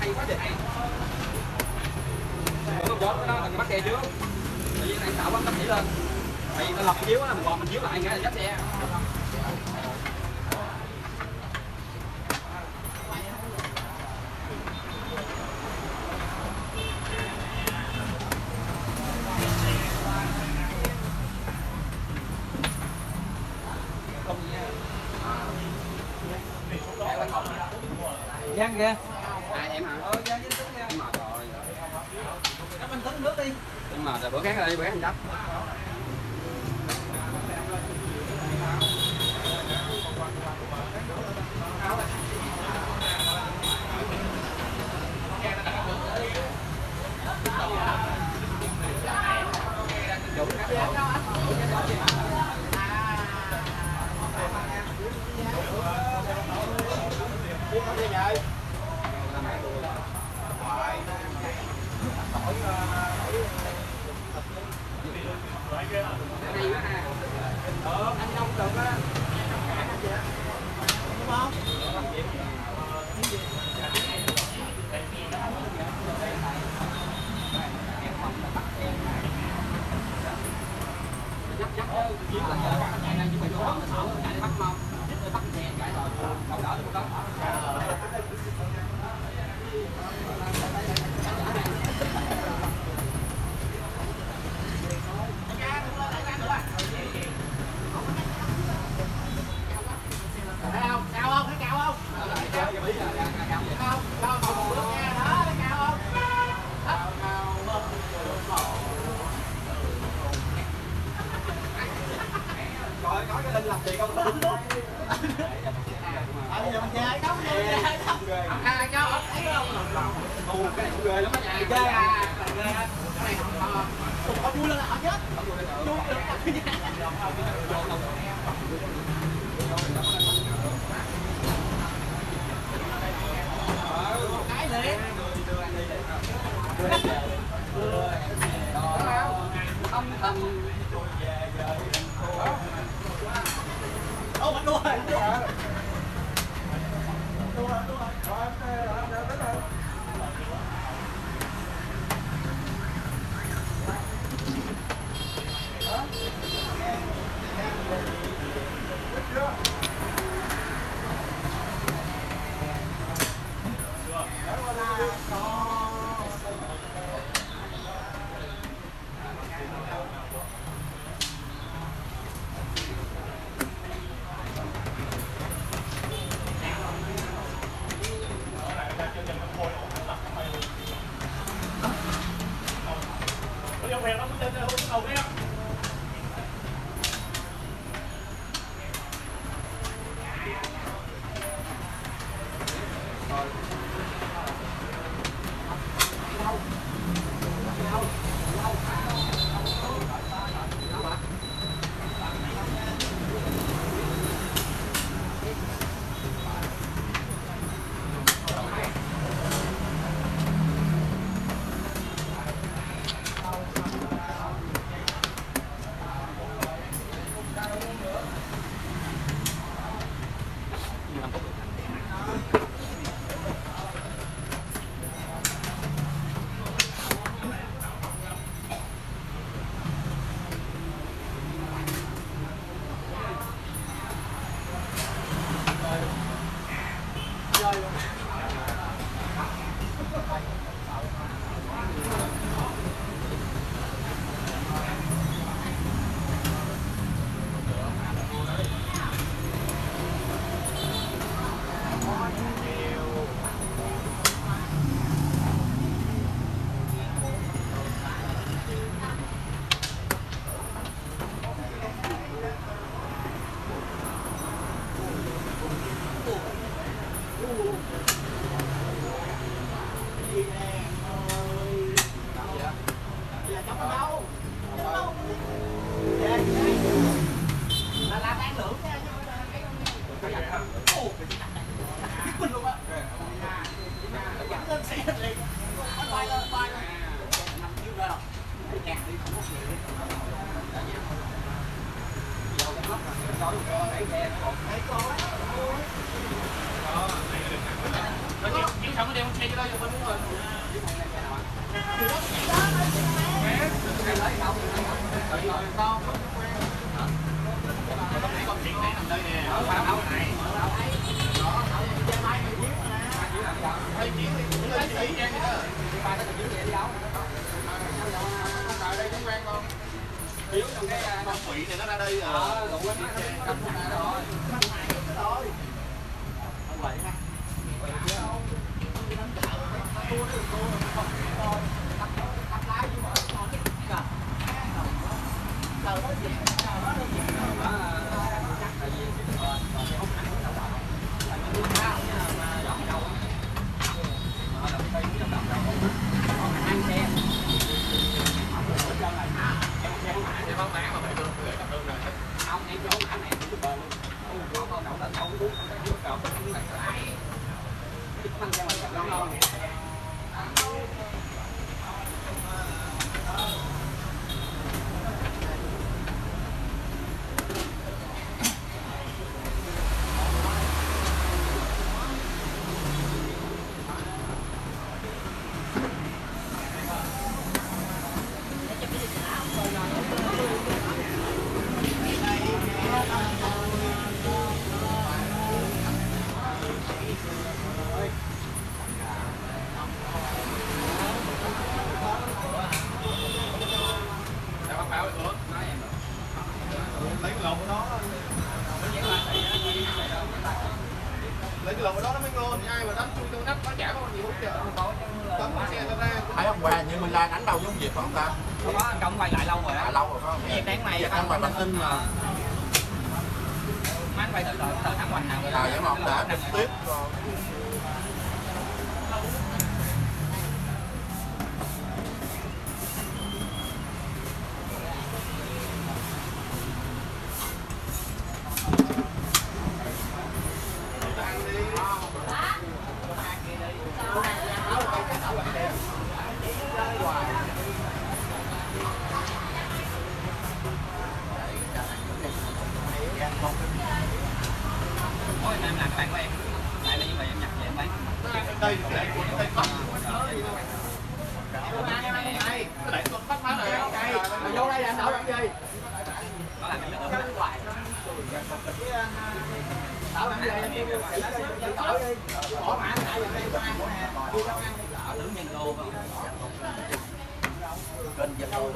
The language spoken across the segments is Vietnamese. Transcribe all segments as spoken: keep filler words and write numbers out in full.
hay quá trời. Bữa con cái đó mình bắt xe trước. Tự nhiên này tạo quá nó nhảy lên. Tại vì nó lật chiếu á, mình gọt mình chiếu lại nghĩa là dắt xe. Giang kìa. À em hả? Ờ, Giang với Tính nha. Em mệt rồi. Cấp anh Tính nước đi. Em mệt rồi, bữa khác đi, bữa khác anh dắt. Chiếu xong nó đem xe vô đây cho mình đúng rồi. Con chuyện này nằm đây nè. Hay chiến đi, cũng lên chỉ trang vậy đó. Ba cái chiếu vậy đi đâu? Ở đây cũng quen con. Chiếu trong cái Con quỷ này nó ra đây rồi. ờ đủ lắm nó cầm ra rồi. Rồi. Không vậy ha. Không, em chỗ anh này cũng bền luôn. Không có đậu tận không uống cái nước đậu cái này cái ăn cho mình ngon ngon. Lấy cái lồng của nó. Lấy cái lồng của nó nó mới ngon. Ai mà đánh chui trong nắp nó chả có gì hút kìa. Tấm xe ra ra. Thấy hôm qua như Milan đánh đâu giống Việt phải không ta? Không có, công quay lại lâu rồi À á. lâu rồi phải không? Việt đáng mày. Việt đang ngoài bản tin mà. Má anh quay thử đợi, đợi thằng Hoành nào rồi. À vậy mà ông đã trực tiếp rồi. Ôi, em làm cái bàn của em. Tại là như vậy em nhặt về em bán. Đây để đây bắt. Để con bắt má này. Vô đây anh đậu làm gì? Nó làm cái nước nữa. Đậu làm gì? Đậu đi. Bỏ mã lại vào đây cho ăn nè. Đi đâu ăn đi. Ở tướng nhân đô không? Kênh Việt Nam.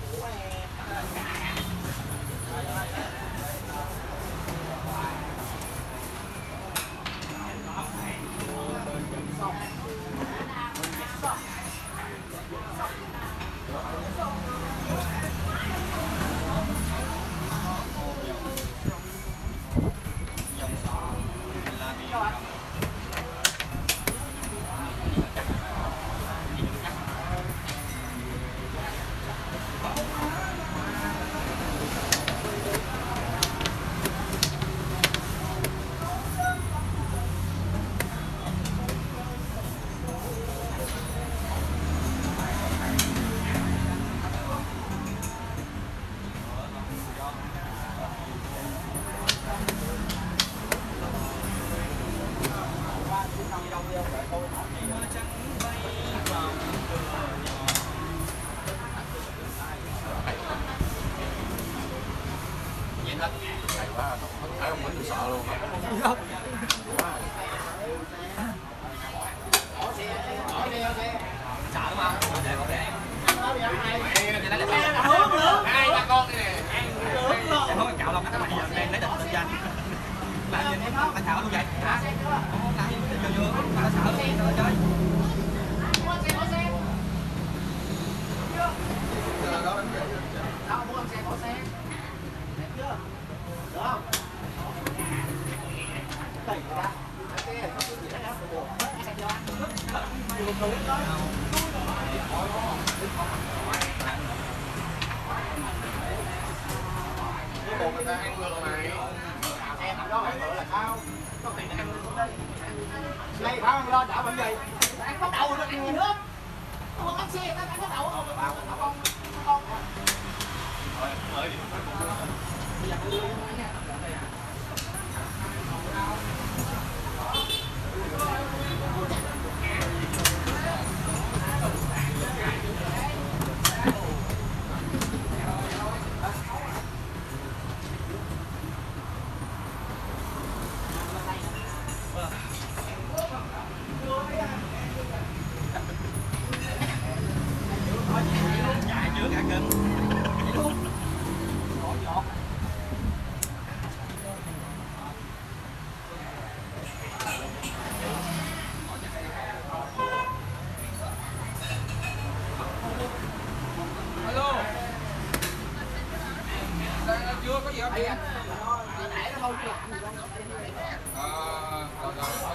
Vậy thôi. Hay quá, thấy ông Nguyễn tôi sợ luôn. Sợ đúng không? Để con để. Hai ba con này nè. Em nói cạo lông cái mày giờ đang lấy định lên danh. Làm gì em phải thảo luôn vậy? Hả? Làm gì chưa chưa? Tao sợ luôn, tao chơi. Đâu mua xe bỏ xe. Đẹp chưa? Được không? Tẩy ra. Cái này có cái gì đó buồn. Xe cho anh. Dùng đồ đó. Cái bột người ta ăn được mày. Xe thằng đó phải tự là sao? Có tiền ăn đây. Đây phải không lo đảo bằng gì? Ăn có đậu được gì nữa. Không có xe, ăn có đậu không? Bảo con con. Rồi, mời đi. Hãy subscribe cho kênh Ghiền Mì Gõ để không bỏ lỡ những video hấp dẫn. vô Đây chị. anh, nó đẻ nó thôi chứ làm gì đâu. Ờ, rồi rồi.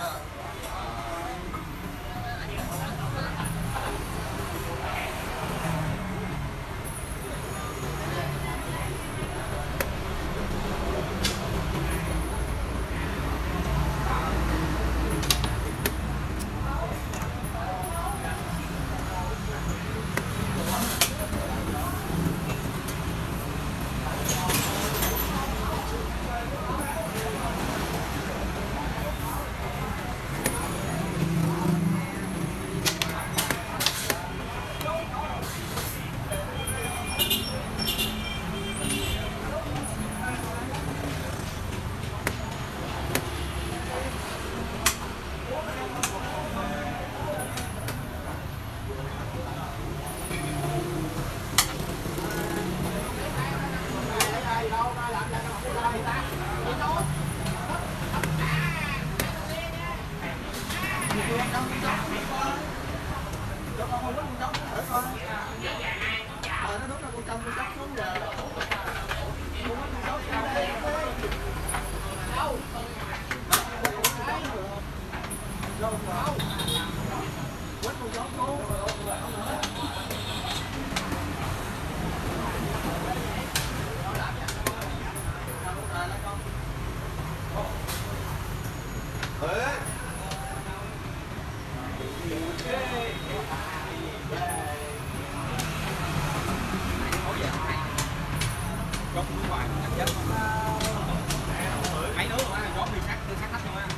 Mấy đứa á, gió đi sát, đi sát khách luôn á.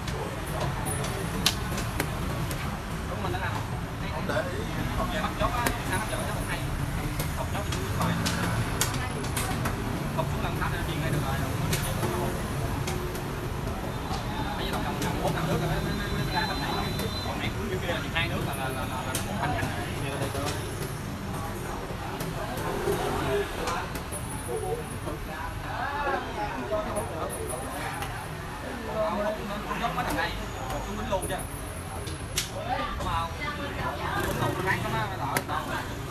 Đúng mình đã làm. Không để ý. Không về bắt gió á, sao bắt gió nó không hay. Không gió thì xuống ngoài. Không xuống lần khách thì ngay được rồi. Bây giờ tổng cộng bốn năm nước rồi mới ra bên này. Còn nãy cuối kia là hai nước là là là là thành thành. Dốc quá thằng này, xuống bánh luôn chứ. Đúng không? Đúng không? Ráng lắm á, đỏ đỏ.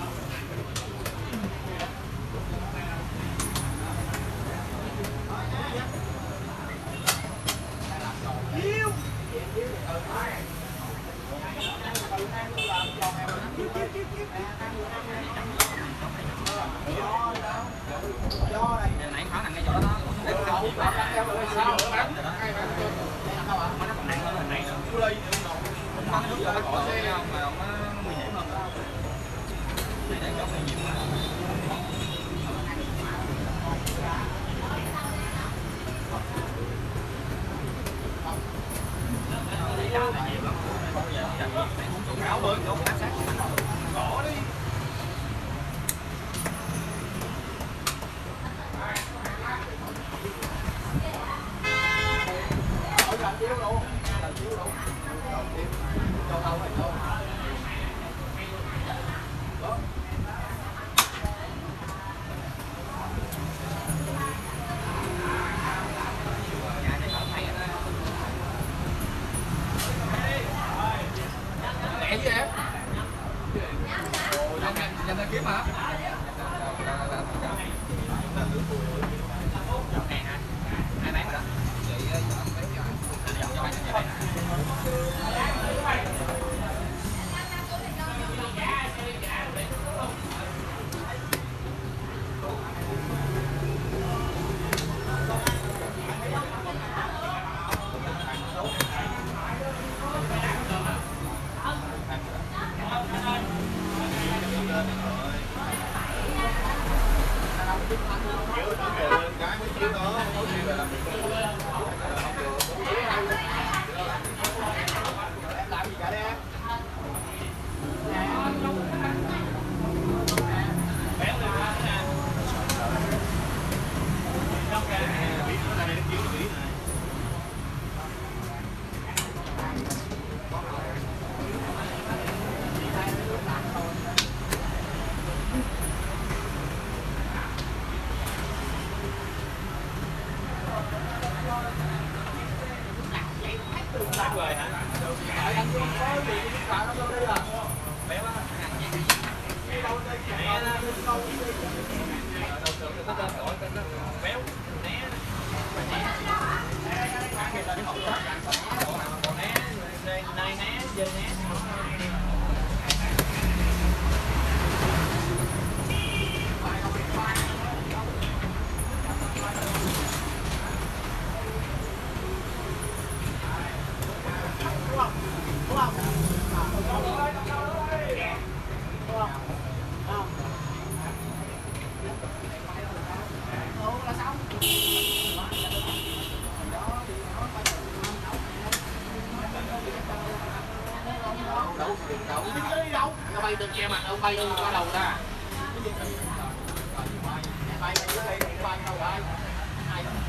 Nãy khóa nằm ngay chỗ đó đó. Sao? Nó còn nặng hơn lần này nữa. Không có nước cho nó khỏi xe không mà nó nguy hiểm hơn. Này để chọn này nhiều mà. Đây đá này nhiều lắm. Không bao giờ chạy uống chỗ cáo bơi chỗ áp sát cỏ đi. Lẹ chứ em. Ôi, nhanh lên kiếm hả? Nè hả? Ai bán rồi đó? Chị cho bán cho bạn. Rồi hả? Anh có gì vào nó vô đây à? Béo á. Béo. che mặt ông bay qua đầu ta. Bay dưới đây, bay đâu rồi? Ai đó.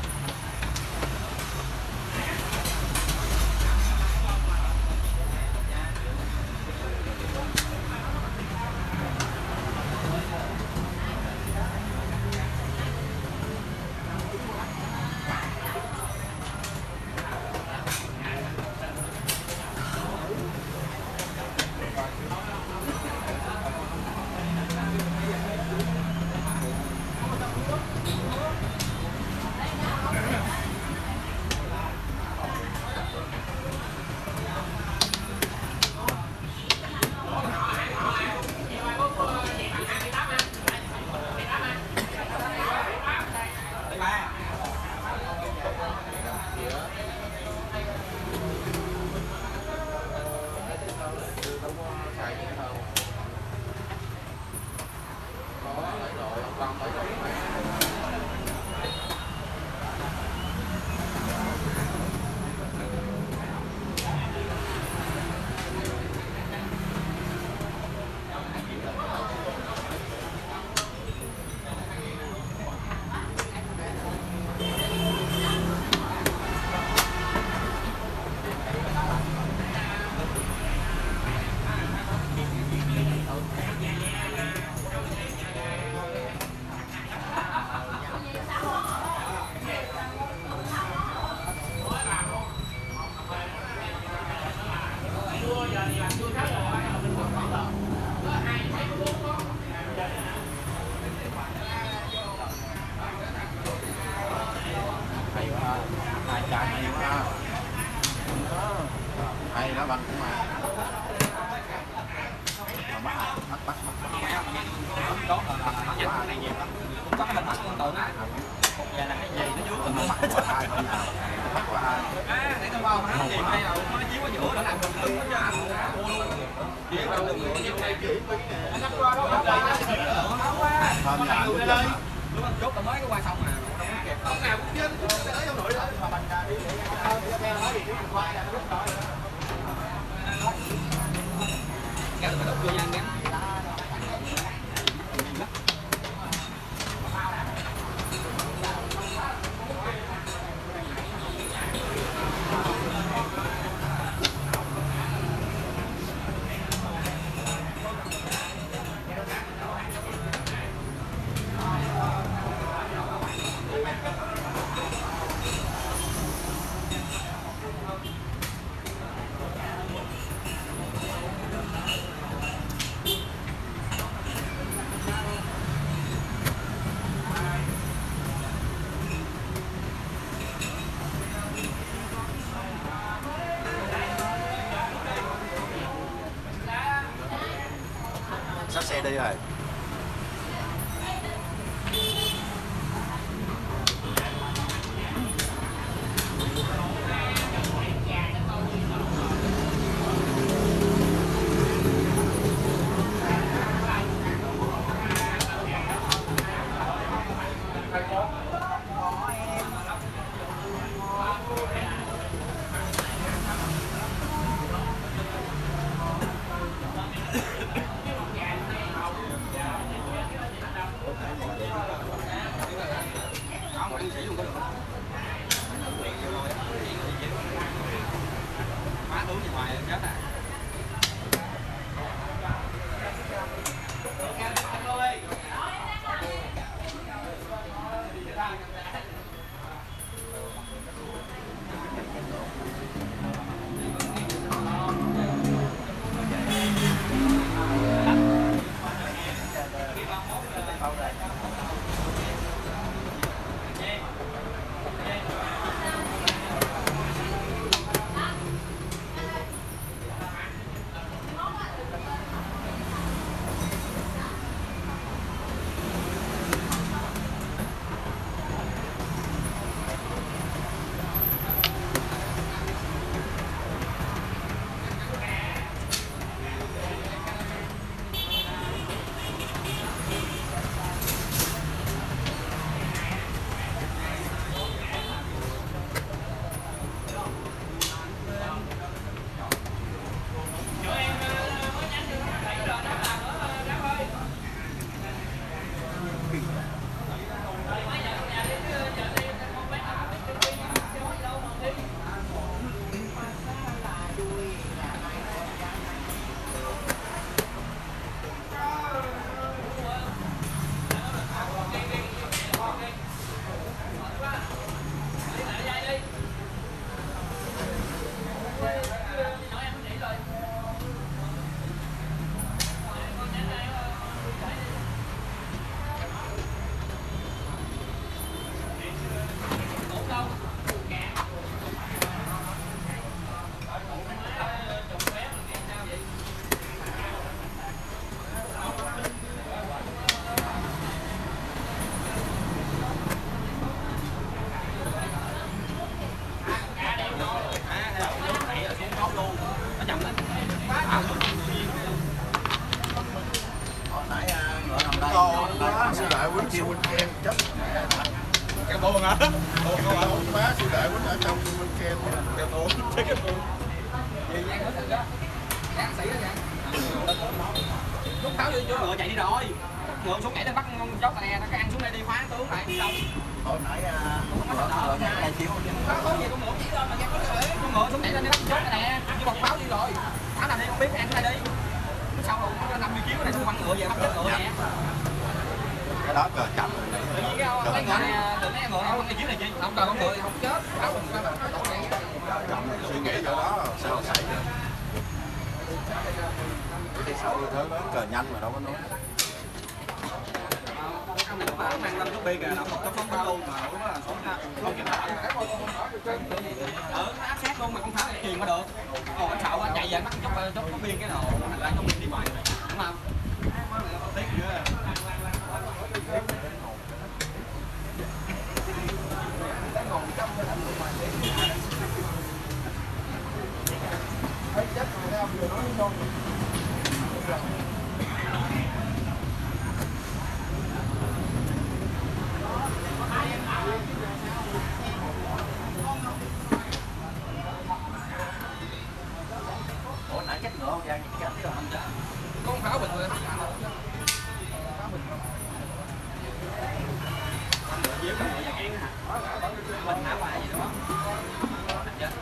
Hay đó bằng của mày. Bắt bắt bắt Có là này nhiều lắm. Có cái bắt con tượng á. Giờ là cái gì nó dưới nó bắt qua ai không nào. Bắt qua ai. À, để tao vào nó tìm đây nào, nó chiếu ở giữa nó làm đường lưng đó chứ. Chiếu vào đường lưng chiếu đây chỉ nó qua đó nó qua nó qua. Hôm nhà Nó đây. Lúc anh chốt tao mới cái qua xong mà. Hôm nào cũng trên, nó ở trong nội đó. Mà mình đi để theo nói thì cái quay là nó lúc rồi. Cái tụi đục vô nhanh ngắn. Sắp xe đi rồi. Má túi gì ngoài chết à. kêu bên kia chết. Cái buồn hả? Buồn không ạ? Ông má sư đệ quýnh ở trong bên kia. Cái buồn, cái buồn. Gì gian hết rồi đó. Gian xỉ đó gian. Lúc tháo vô chỗ ngựa chạy đi rồi. Ngựa xuống nhảy lên bắt con chó tè nó ăn xuống đây đi khóa tướng lại đi đâu. Hồi nãy ngựa ngựa này chịu không? Có gì con ngựa chỉ lên mà gian có thể. Con ngựa xuống nhảy lên đi bắt chó tè. Như bọc báo đi rồi. Tháo nào đi không biết ăn xuống đây đi. Sau rồi nó năm mươi kg này xuống bắn ngựa về bắt chết ngựa nè. Cái đó cờ chậm. Tự nhiên cái mấy ngựa này, tự mấy ngựa không cái chiếu này chi, không cờ con ngựa thì không chết. Suy nghĩ chỗ đó sao xảy ra. Cái sau như thế lớn cờ nhanh mà đâu có nói. Ông này mà mang lên chút bia kìa, nó không sống bao luôn mà lúc đó là sống ra. Không kịp lại. Ờ, nó áp sát luôn mà không tháo lại truyền mà được. Ồ, anh sợ anh chạy về bắt chốc chốc có biên cái đồ, thành ra trong biên đi ngoài. Đúng không? Tiếc ghê. Ủa nãy chết ngựa không ra chết rồi không chết. Con pháo bình rồi. Dễ con ngựa ăn hả? Mình thả hoài vậy đúng không? Chết.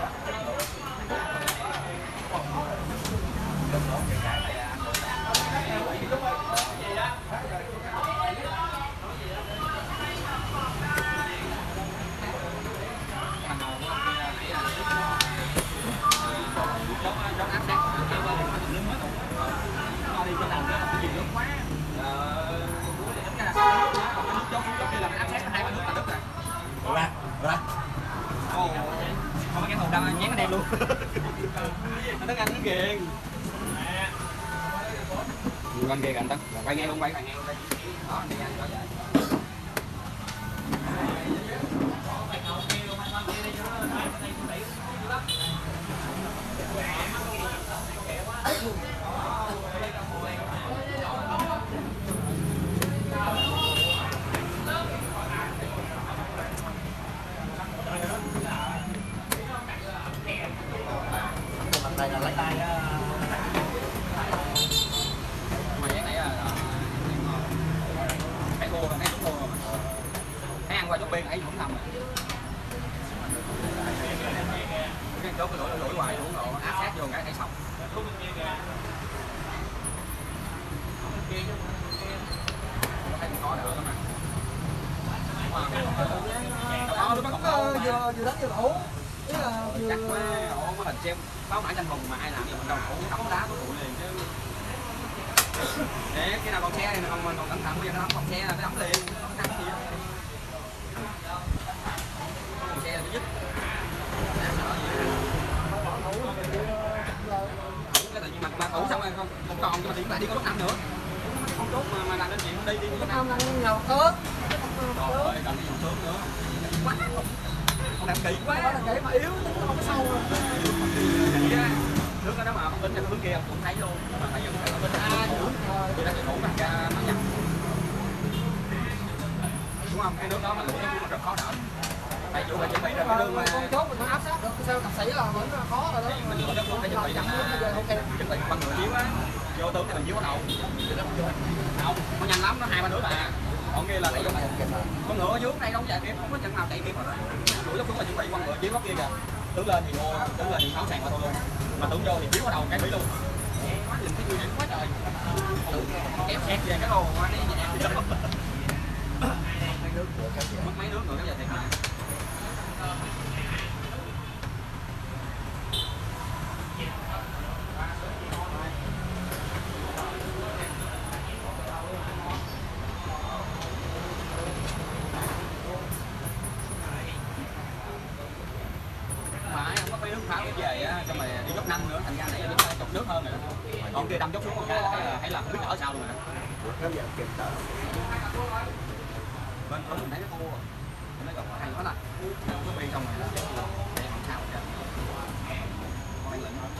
Ra, ra. Ồ, không cái hồn đau nhén nó đem luôn. Nó tức anh nó ghiền. Quanh kia anh Tấn, quay ngay luôn, quay quay ngay luôn đây. Đó, đi anh đó vậy. Đây là lấy tay á. Mà cái này là cái cô là cái chút cô rồi mà. Cái ăn qua chút bên ấy cũng thầm rồi. Cái chốt cái lỗi lỗi hoài luôn rồi, áp sát vô cái thấy xong. Thấy cũng khó đỡ lắm mà. Đó, lúc bắt đầu vừa vừa đánh vừa đổ. Ý là chắc quá, ổ có hình xem pháo mãi tranh hùng mà ai làm gì mình đâu ổ đóng đá của tụi liền chứ. Để cái nào còn xe này còn còn cẩn thận bây giờ nó đóng còn xe là phải đóng liền, không cắt gì đâu. Còn xe là phải dứt. Cái tự nhiên mà mà ủ xong rồi không không còn nhưng mà điện lại đi có lúc năm nữa. Không tốt mà mà làm đến chuyện đi đi có lúc năm. Không ngầu ớt. Trời ơi, cần đi dùng sớm nữa. Quá. Con làm kỹ quá. Đó là kỹ mà yếu, nó không có sâu rồi. Nước đó mà không tính ra hướng kia cũng thấy luôn. Mà thấy dùng cái bên A thì nó chỉ đủ bằng ra nó nhập. Đúng không? Cái nước đó mà lũ nó rất khó đỡ. Tại dù là chuẩn bị rồi cái đường mà con chốt mình nó áp sát được, sao tập sĩ là vẫn khó rồi đó. mình lựa nước xuống để chuẩn bị rằng chuẩn bị bằng người chiếu á. Vô tướng thì mình chiếu bắt đầu. Không, nó nhanh lắm, nó hai ba nước à. Còn kia là tại dùng con ngựa ở dưới đây đâu chạy kịp, không có chân nào chạy kịp rồi. Đuổi lúc xuống là chuẩn bị con ngựa chiếu góc kia kìa. Tướng lên thì ngô, tướng lên thì pháo sàn qua thôi luôn. Mà tướng vô thì chiếu vào đầu cái Mỹ luôn. Nhìn thấy vui quá trời. Kéo xét về cái đồ qua đi nhẹ. Mất mấy nước rồi cái giờ thiệt mà. Phải không có mấy nước pháo về á, xong rồi đi dốc năm nữa, thành ra nãy giờ đi chục nước hơn rồi. Còn kia đâm dốc xuống một cái là thấy là không biết đỡ sao luôn rồi. Kéo giờ kịp đỡ. Bên có mình thấy cái cua nó gặp hay quá là nó bị xong rồi đây không sao chứ mấy lệnh thôi.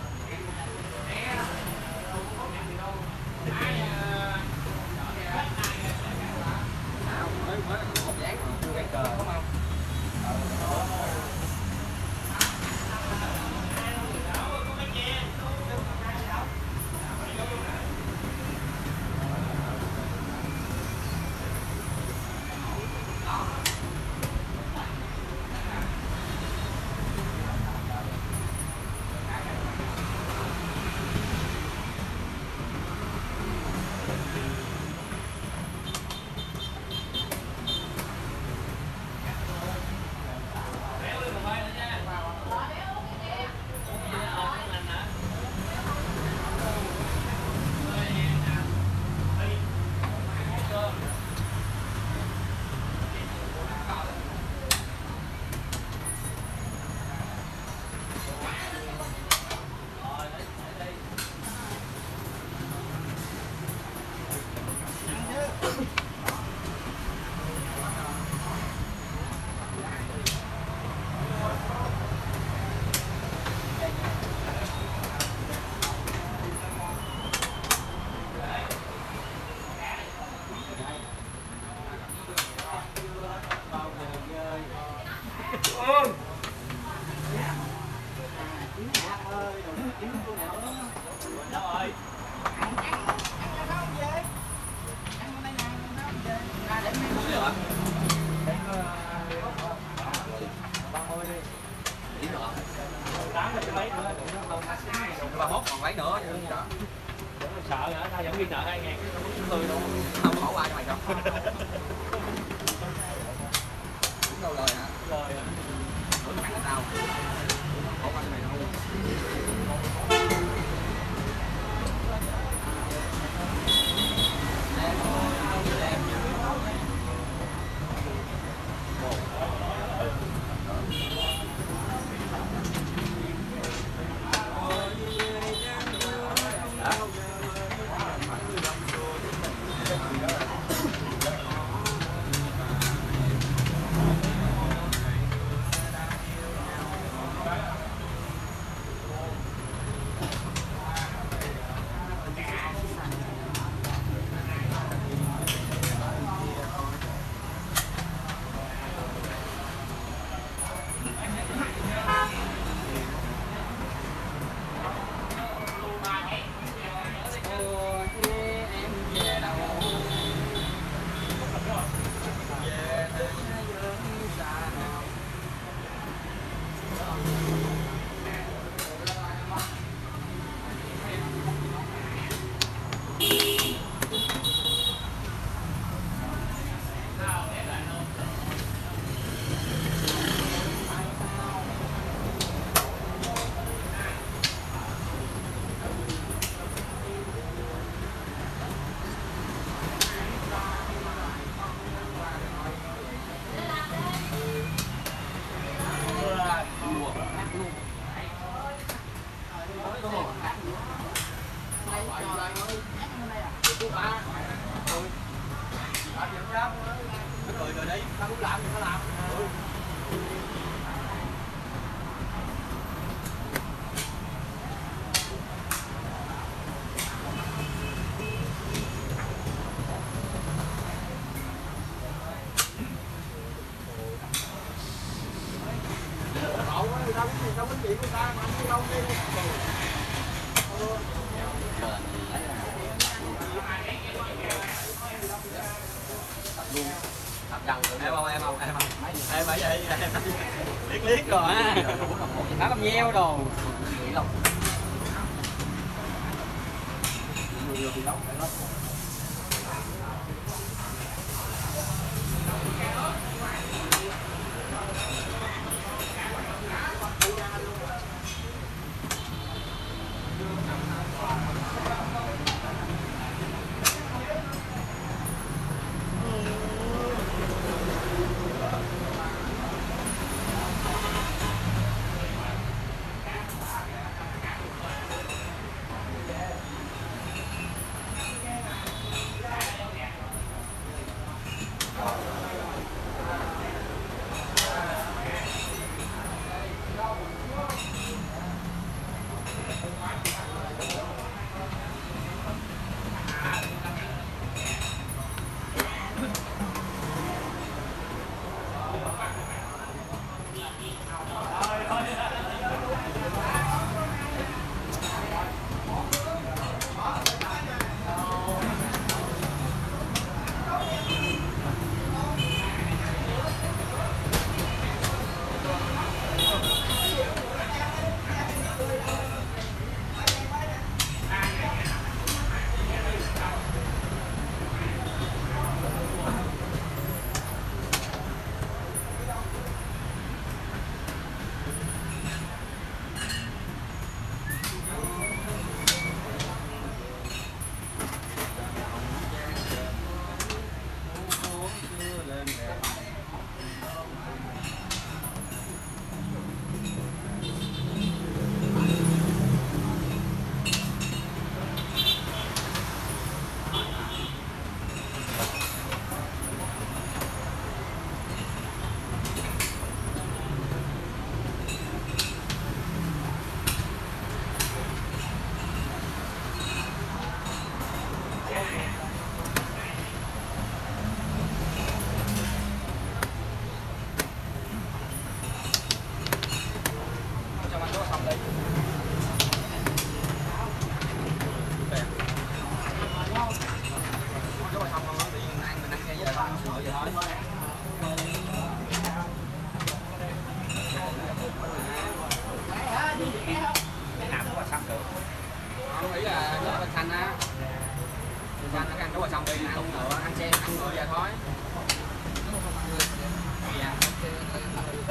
ơn. ba mốt còn lấy nữa sợ hả? Tao vẫn ghi nợ hai ngàn chứ không có đâu. không bỏ qua cho mày đâu. Đúng đâu lời hả? Lời hả? Bữa mày là tao bỏ qua cho mày đâu. Cười rồi đi, tao muốn làm thì tao làm. Ừ. Cậu người ta cũng gì đâu có chuyện người ta mà đi đâu đi. Luôn tập dần rồi em không em không em không em phải vậy liếc liếc rồi á nó làm nheo đồ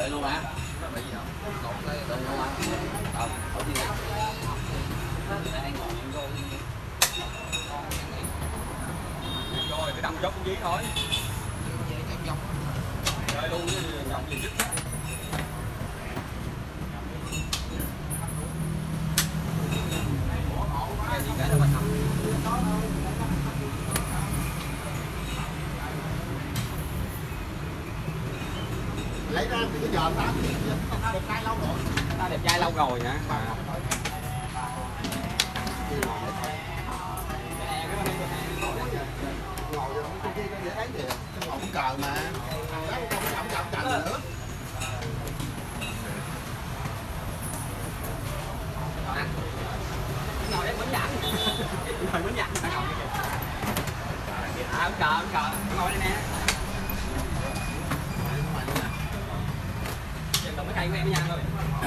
Đợi luôn hả? Đợi luôn hả? Ờ, ở đi này. Rồi, cái đâm dốc dưới thôi. Rồi luôn nhộng gì dứt. Lấy ra thì cái giờ ta đẹp trai lâu rồi. Ta đẹp trai lâu rồi hả? À. Ngồi cũng cờ mà. Chậm chậm chậm nữa. Ngồi đây bánh dặn. Ngồi bánh dặn. À, ông cờ, ông cờ. Ngồi đây nè. Cầm cái cây của em nha thôi.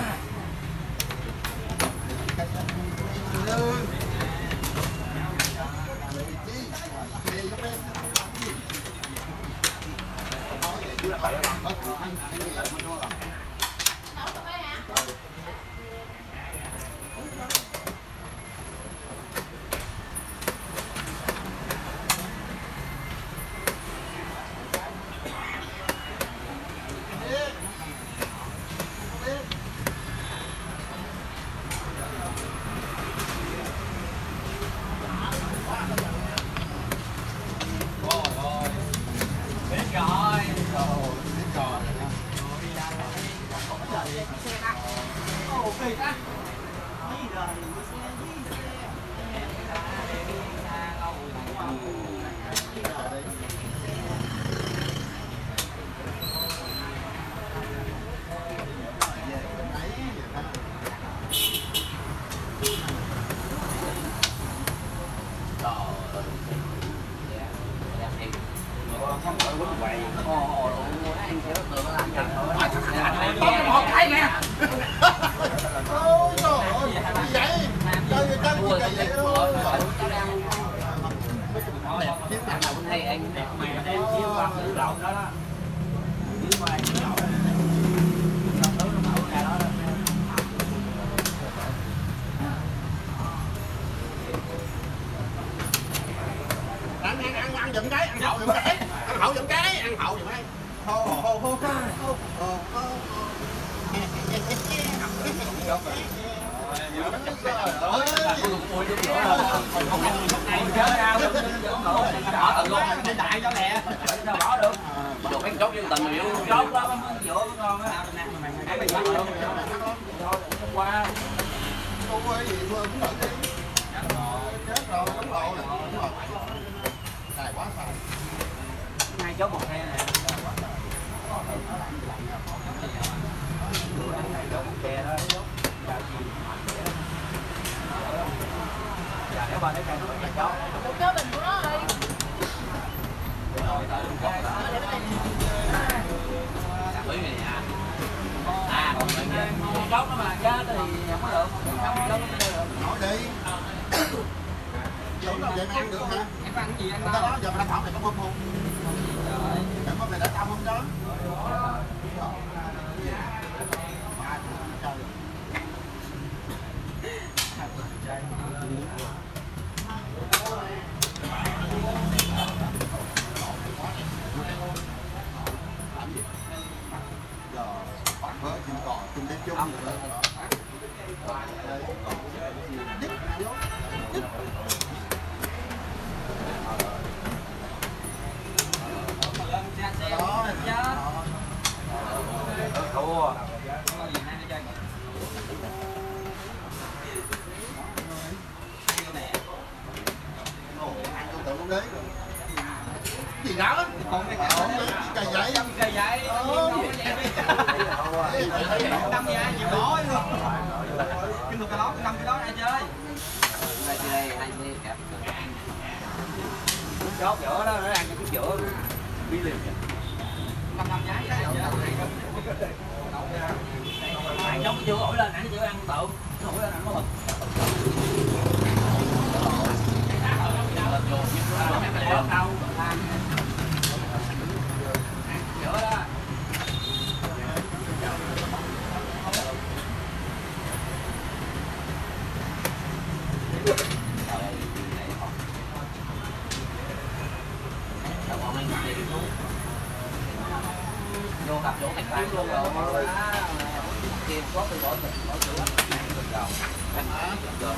Hay anh mày đem chiếu qua cái lộn đó đó. Chiếu qua cái lộn. Xong tới nó mở ra đó. Ăn ăn ăn ăn giùm cái, ăn hậu giùm cái. Ăn hậu giùm cái, ăn hậu giùm cái. Hô hô hô hô hô hô. Đại cho nè, sao bỏ được? Được bánh chốt với tình yêu. Chốt đó nó giữa ngon á. Nè, mày bắt luôn. Qua. Cô ơi gì vừa cũng được đi. Chết rồi, đúng rồi. Đúng rồi. Xài quá xài. Hai chốt một xe nè. Dạ, nếu bà lấy cây nó phải chốt. Một cái bình của nó ơi. Quý này à. À, còn bên kia. Chốt nó mà giá thì không có được. Không chốt nó mới được. Nói đi. Vậy mà ăn được hả? Em ăn cái gì ăn Đó đâu? đó, giờ mà phẩm này có bơm không? Em có này đã trong không đó? Giờ bạn với chim cò chung đến chung rồi đó. Đít vô. Đít. Đó, Thua. gì đó Còn cái cây giấy cây giấy năm nha chịu nổi luôn cái một cái đó năm cái đó ai chơi Đây đây hai mươi kẹp. chốt giữa đó nó ăn cái giữa đi liền năm năm giá vậy Bạn giống chưa ổi lên nãy chưa ăn tự. Nó ổi lên ăn nó bực. đâu giữa đó Kia có tôi bỏ bỏ chỗ này rồi đầu. Anh á rồi.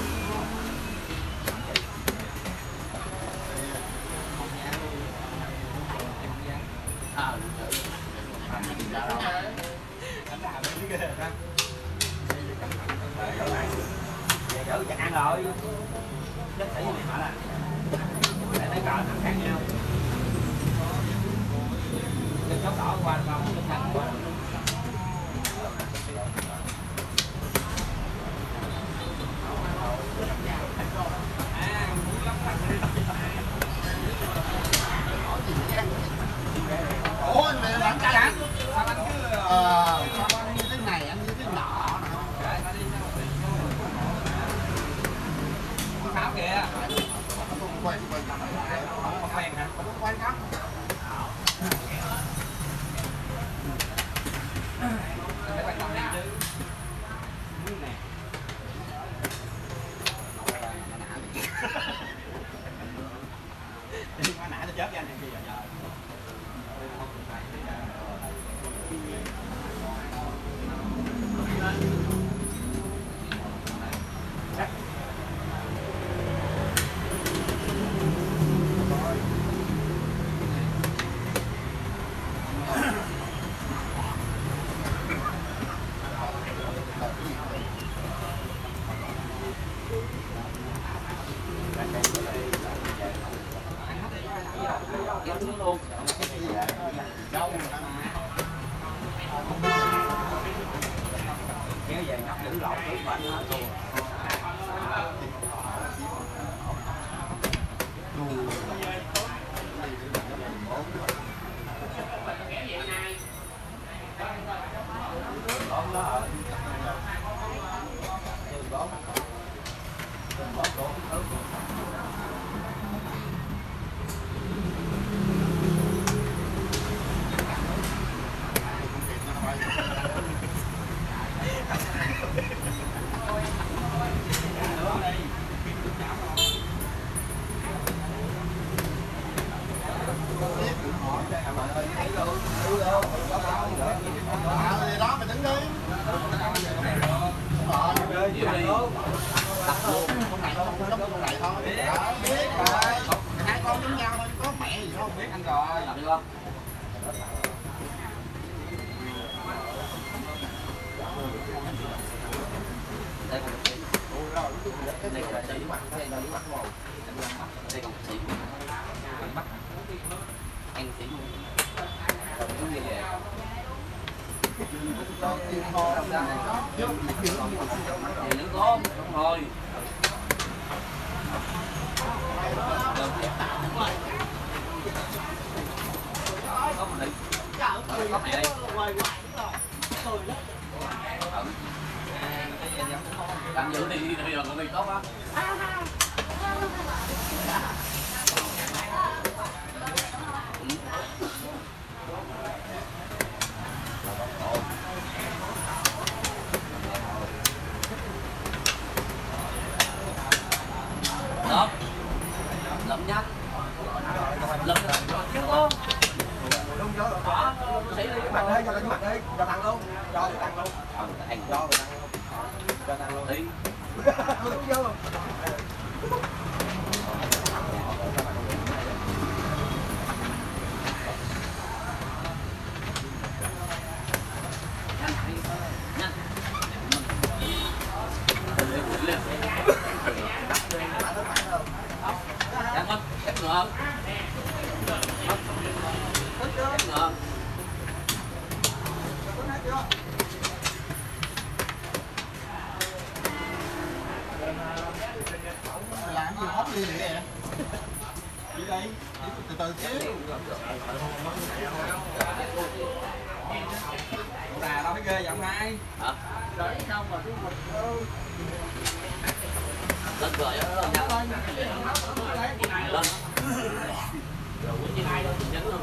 À, chở chắc ăn rồi. Chắc thấy gì mà là. Để thấy cờ thằng khác nhau. Cái chó đỏ qua qua cái thằng qua. Ủa anh mày làm cái ăn sao anh cứ ờ sao anh như thế này anh như thế nọ Pháo kìa. quay quay Không quen hả? không quay không Phải quan tâm đi chứ. Nè. Má nã nó chết cho anh này giờ giờ. Luôn. Kéo về nhóc giữ lộn cứ bệnh hết luôn. Bóng đó ở. Bóng. Bóng đó. đó mày đứng đi con này con nó con này thôi biết rồi hai con giống nhau thôi có mẹ gì không biết anh rồi làm được không? Đây còn sĩ. Đây còn sĩ mặt, đây là mặt màu. Đây còn sĩ. Mắt. Anh sĩ. Còn những gì vậy? Cho tiền kho làm ra này đó. Thì nước cốt, đúng rồi. Có một đi. Có mẹ đây. Làm giữ thì bây giờ cũng đi tốt á. Lợm lợm nhá lợm chứ con đúng gió là có sĩ đi cái mặt đi cho cái mặt đi cho thằng luôn cho cái thằng luôn anh cho cái thằng luôn cho thằng luôn đi đúng gió luôn Cảm ơn, ép ngựa không? Ép ngựa. làm gì hot liền vậy nè đi đây từ từ xíu Là đâu thấy ghê vậy ông hai? Hả? rồi không mà cái mình Lên rồi đó lên nha. Lên. Rồi quýnh như này thôi, chấn luôn.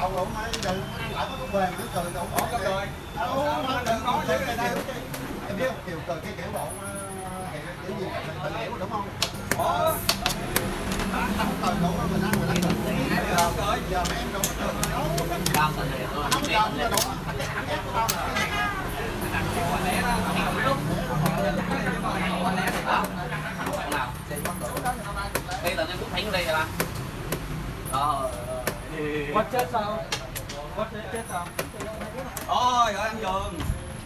đầu luôn mà giờ ăn lại nó cũng bền nó cười đâu bỏ cái rồi đâu nó đừng có cái này đây em biết kiểu cười cái kiểu bọn kiểu gì tự hiểu đúng không? Ủa không cười đủ mình ăn mình ăn cười giờ mấy em đâu có cười Cao từ này tôi không giờ nó đủ cảm giác của tao là nào đây là em cũng thấy đây là đó Quất chết sao? Quất chết sao? Ôi rồi ăn trường.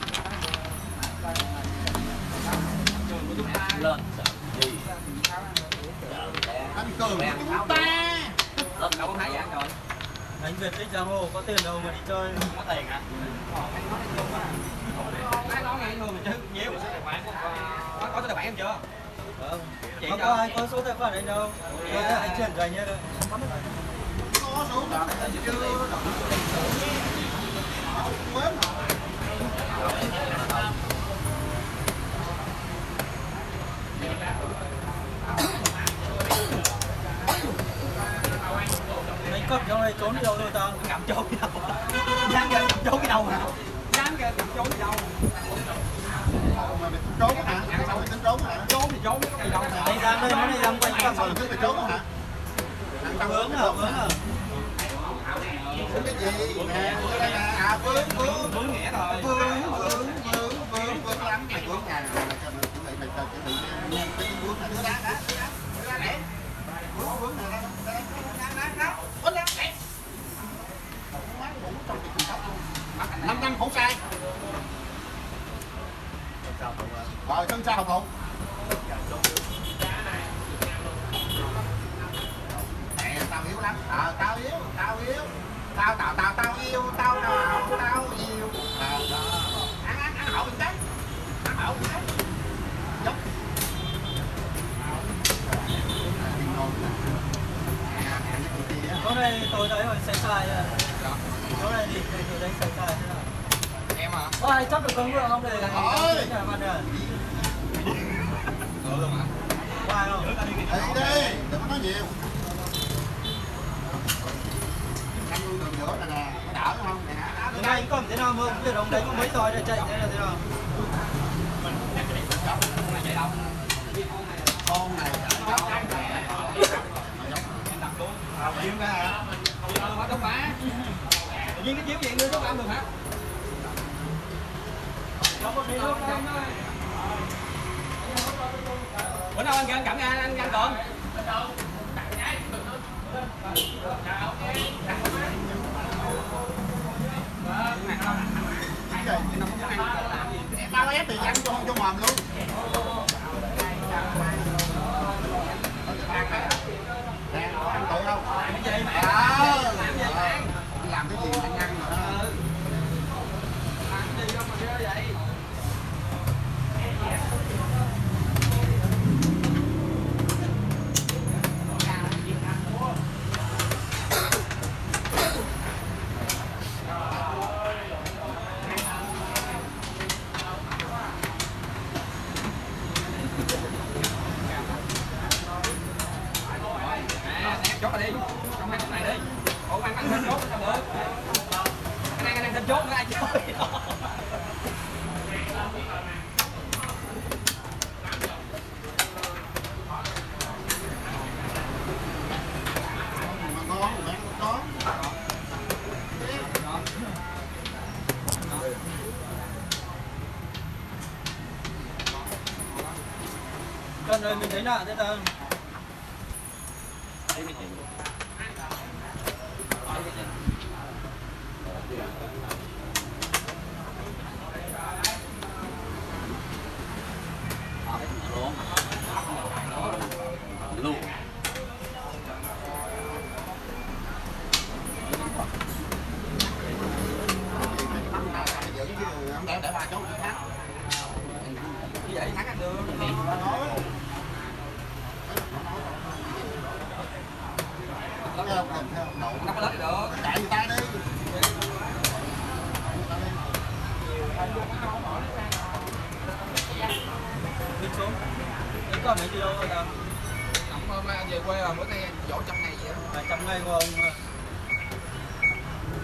Trường của chúng ta lên gì anh cười của chúng ta lên đâu có thấy vậy rồi. Đánh Việt X giang hồ có tiền đâu mà đi chơi. Có tiền hả? Anh nói nghe thường chứ nhiều. Có có số tài khoản em chưa? Vâng. Chị Không cho. có ai có số tài khoản anh đâu. Có thể anh chuyển cho anh nhé thôi. có số chưa quên Đánh cắp trong này trốn đi đâu rồi ta? Cầm trốn đi đâu? Dám kêu cầm trốn đi đâu hả? Dám kêu cầm trốn đi đâu? mà mày tính trốn hả? Sao mày tính trốn hả? Trốn thì trốn cái gì đâu. Đây ra đây, nó này làm quanh cắp. Sao mày tính mày trốn hả? Vướng hả? Vướng hả? Vướng cái gì? Nè, vướng đây nè. À, vướng, vướng. Vướng nghĩa rồi. Vướng, vướng, vướng, vướng, vướng lắm. Mày vướng nhà này, mày cho mày chuẩn bị, mày cho chuẩn bị cái cái vướng này. Đưa ra, đã, đưa ra. Đưa ra để. Vướng, vướng này, đây, đây, đây, đây, đây. Vướng ra, để. Năm năm không sai. Rồi, chân sao không? Nè, tao yếu lắm. Ờ, tao yếu, tao yếu. Tao tao tao tao yêu, tao nào tao yêu. Ờ, đó. Ăn ăn ăn hậu một cái. Ăn hậu một cái. Dốc. Chỗ này tôi thấy rồi sai sai rồi. Chỗ này đi, tôi thấy sai sai thế nào? Em hả? Có ai chấp được công lượng không để Ôi! nhà bạn này? Ừ luôn hả? Có ai không? Đi đi, đừng có nói nhiều. Ăn luôn đường giữa này nè, có đỡ không? Nè, đỡ Hôm nay anh cầm thế nào mà không biết ông đấy có mấy tỏi để chạy thế là thế nào? Chạy đâu? con này Chiếu ra hả? Không có đóng má. Tự nhiên cái chiếu vậy ngươi đóng ăn được hả? Bữa nào anh ăn cặn anh anh ăn còn. tao ép thì ăn cho cho mồm luôn. Nè, có ăn tự không? Cái gì? À, làm cái gì anh ăn nữa. Làm cái gì đâu mà ghê vậy? Chốt đi, trong ăn này đi. Ủa ăn ăn thêm chốt sao được? Anh ăn anh ăn thêm chốt nữa ai chơi? Mà ngon, mẹ có. Cần rồi mình thấy lạ thế ta. luôn Không để để ba chốt khác. Như vậy thắng ăn được. Nó theo kèm theo đậu. Nó có lớn thì được. Chạy người ta đi. Đi xuống. Đấy còn mấy gì đâu rồi ta? Ông về quê rồi bữa nay dỗ trăm ngày vậy. Là trăm ngày của ông.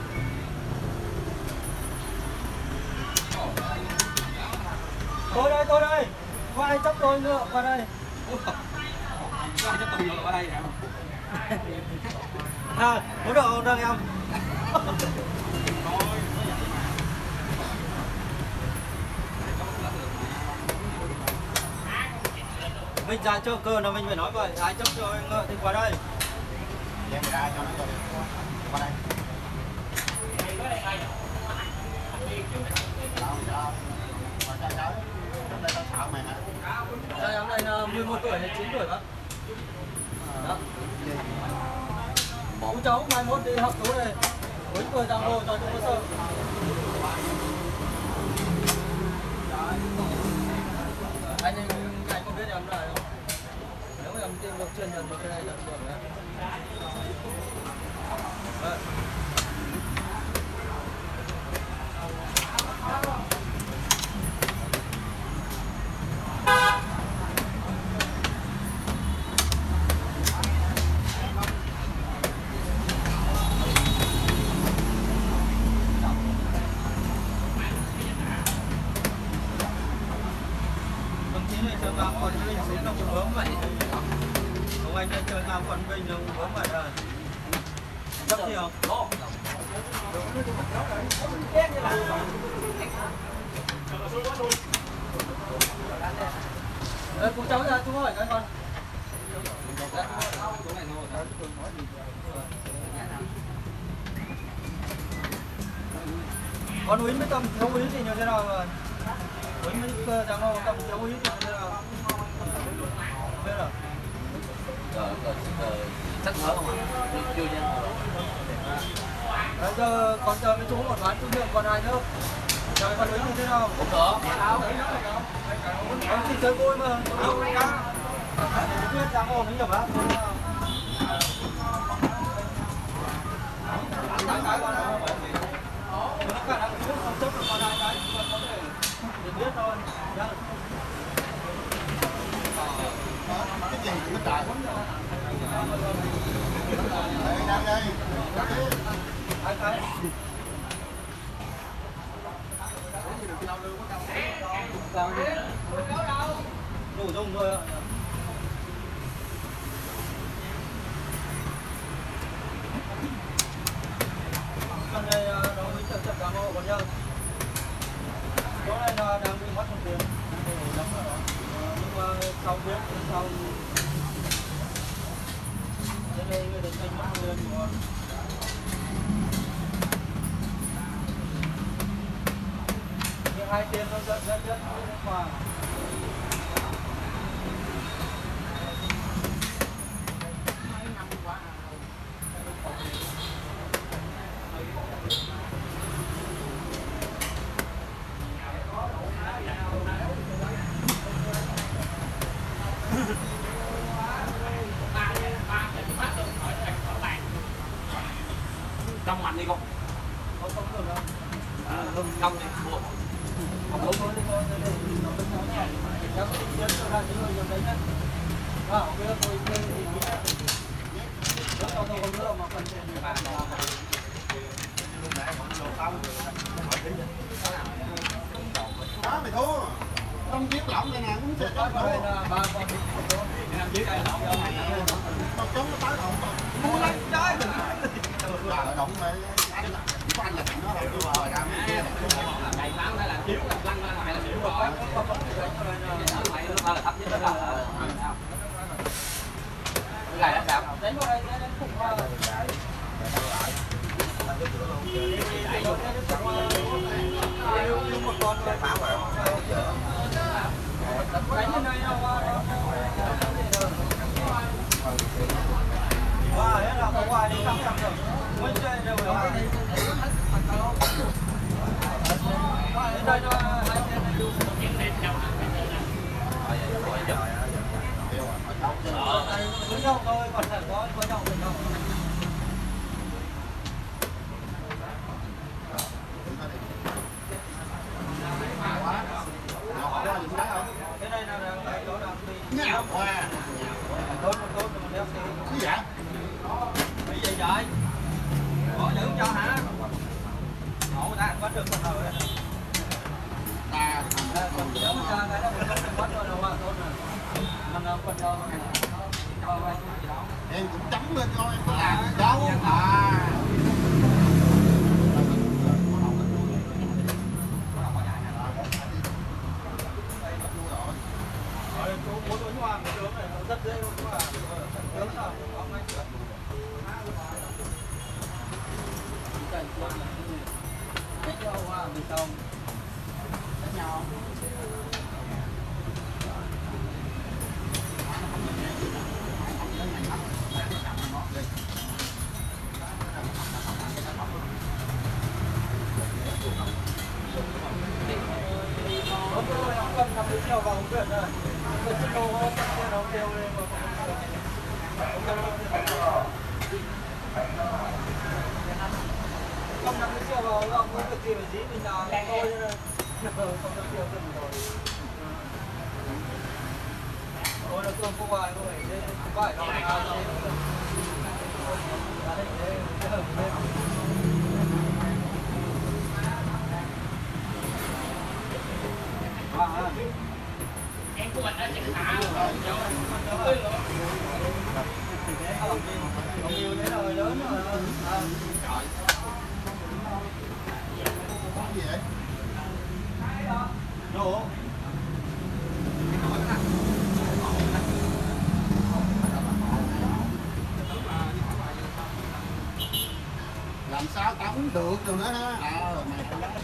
Tôi đây, tôi đây. Có ai chấp tôi ngựa qua đây. Có ai chấp tôi ngựa qua đây hả? À, bố độ đang em. Mình ra cho cơ là mình phải nói vậy, ai chấp cho ngựa thì qua đây. Đem ra cho nó cho qua đây. Đây em này là mười một tuổi hay chín tuổi bác? Đó. Chú cháu mai mốt đi học chú này. Với tuổi giang hồ cho chúng nó sợ. Anh anh có biết em lại không? Nếu mà em tìm được truyền nhận được cái này là được đấy. Đấy. Anh đang chơi ngao quần bình là cũng vậy rồi. Chấp gì không? Ê, cô cháu ra, chú hỏi cái con. Con Uyên mới tầm thiếu Uyên thì như thế nào rồi? Uyên mới chẳng đâu tầm thiếu Uyên thì như thế nào? Biết rồi. Rồi, rồi, rồi, chắc nhớ không ạ? Chưa nha. Bây giờ còn chờ với chú một ván chú nhượng còn hai nữa. Chờ con Uyên như thế nào? Cũng có. Con chỉ chơi vui mà. Đâu ra. Quyết giang hồ mới nhập á. Cái cái con nào vậy? Nó cả đang trước không chấp được con hai cái con có thể để biết thôi. Nhá. Cái gì cũng trời. Đây đang đây. Hai cái. Đủ dùng thôi ạ. Con này nó mới chậm chậm cám hộ con nhá. Chỗ này là đang bị mất một tiền. Lắm rồi đó. Nhưng mà sau biết sau đây đây người được anh mất tiền của hai tiền nó rất rất rất mà Trong mạnh đi con. không không được đâu. À, không trong đi. Không đúng thôi đi con đây đây nó vẫn nói này. Các nhân cho ra những người dùng đấy nhá. À, bây giờ tôi lên thì biết. Nó cho tôi không nữa mà cần tiền nhiều bạn mà. Đó mày thua. Trong chiếc lỏng này nè cũng sẽ có đây là ba con đi. Em dưới đây nó con trống nó tới động. mua lên trái đừng. Là động mà anh là có anh là nó là cái bờ ra mấy kia. Này lắm đây là thiếu lăn ra ngoài là thiếu rồi. Mày nó là thấp nhất đó là cái này là sao? Đánh vào đây đánh khủng hoa. Một con thôi bảo vậy. Đánh như này đâu qua. Qua hết là có qua đi cắm cắm rồi. Mới chơi đều là đây nó hai tên này luôn. Với nhau thôi, còn phải có có nhau với nhau. Cái này là cái chỗ nào đi. Nhào qua. Tốt một tốt một đeo xe. Cái gì vậy? Bị gì vậy? Bỏ giữ cho hả? Ngộ ta bắt được con nào đây. Ta Còn nếu mà ra Em cũng chấm lên cho em có làm cái đâu à. Rất dễ luôn các bạn. Lớn rồi, ông anh chữa. Chạy xuống là cái gì? Cái cho qua bên trong. Đánh nhau. Không có ông cần làm cái chiều vào không biết rồi. Cái chiếc đồ nó sẽ nó kêu lên mà không nằm cái chiều vào không có việc gì phải dí mình nào thôi nữa. Không có chiều từng rồi. Ôi nó cơm không ai thôi, không phải đâu ai đâu. Em của mình nó sẽ thả còn nhiều thế rồi lớn rồi. Cái gì vậy? Đồ. Làm sao tao uống được rồi nữa ha. À mày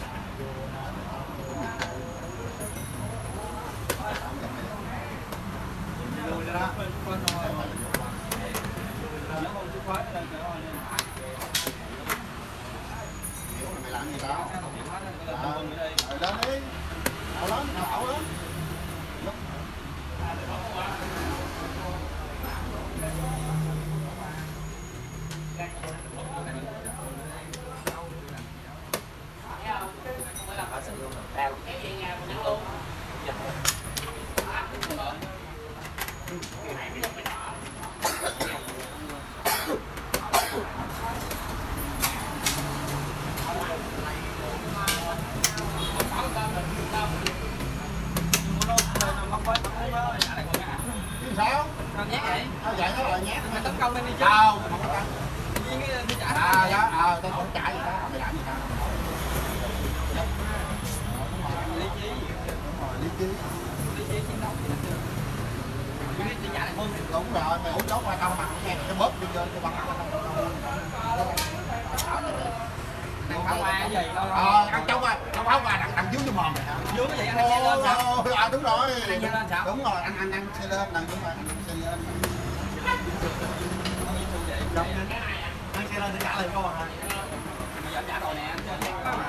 Lùi ra đó. mày làm gì tao? À, lên đi. Ảo lên, ảo lên. Sao? Sao nhát vậy? Tao dạy nó là nhát. Mày tấn công lên đi chứ. Đâu, không có tao. Đi trả. À đó, ờ tao không trả gì đó, mày làm gì tao? Lý trí. Đúng rồi, lý trí. Lý trí chiến đấu. Lý trí trả lại hơn. Đúng rồi, mày uống chốt qua tao mặt nghe cái bóp đi vô cho bằng mặt tao. Đang phá hoa cái gì đâu. Ờ, ăn chốt qua, tao phá qua đằng đằng dưới cái mồm mày hả? Dưới cái gì anh xe lên sao? À đúng rồi. Anh xe lên sao? Đúng rồi, anh anh ăn xe lên, đằng đúng rồi, anh xe lên. Anh xe lên để trả lời câu hả? Mày giờ trả rồi nè, anh cho nhát quá mà.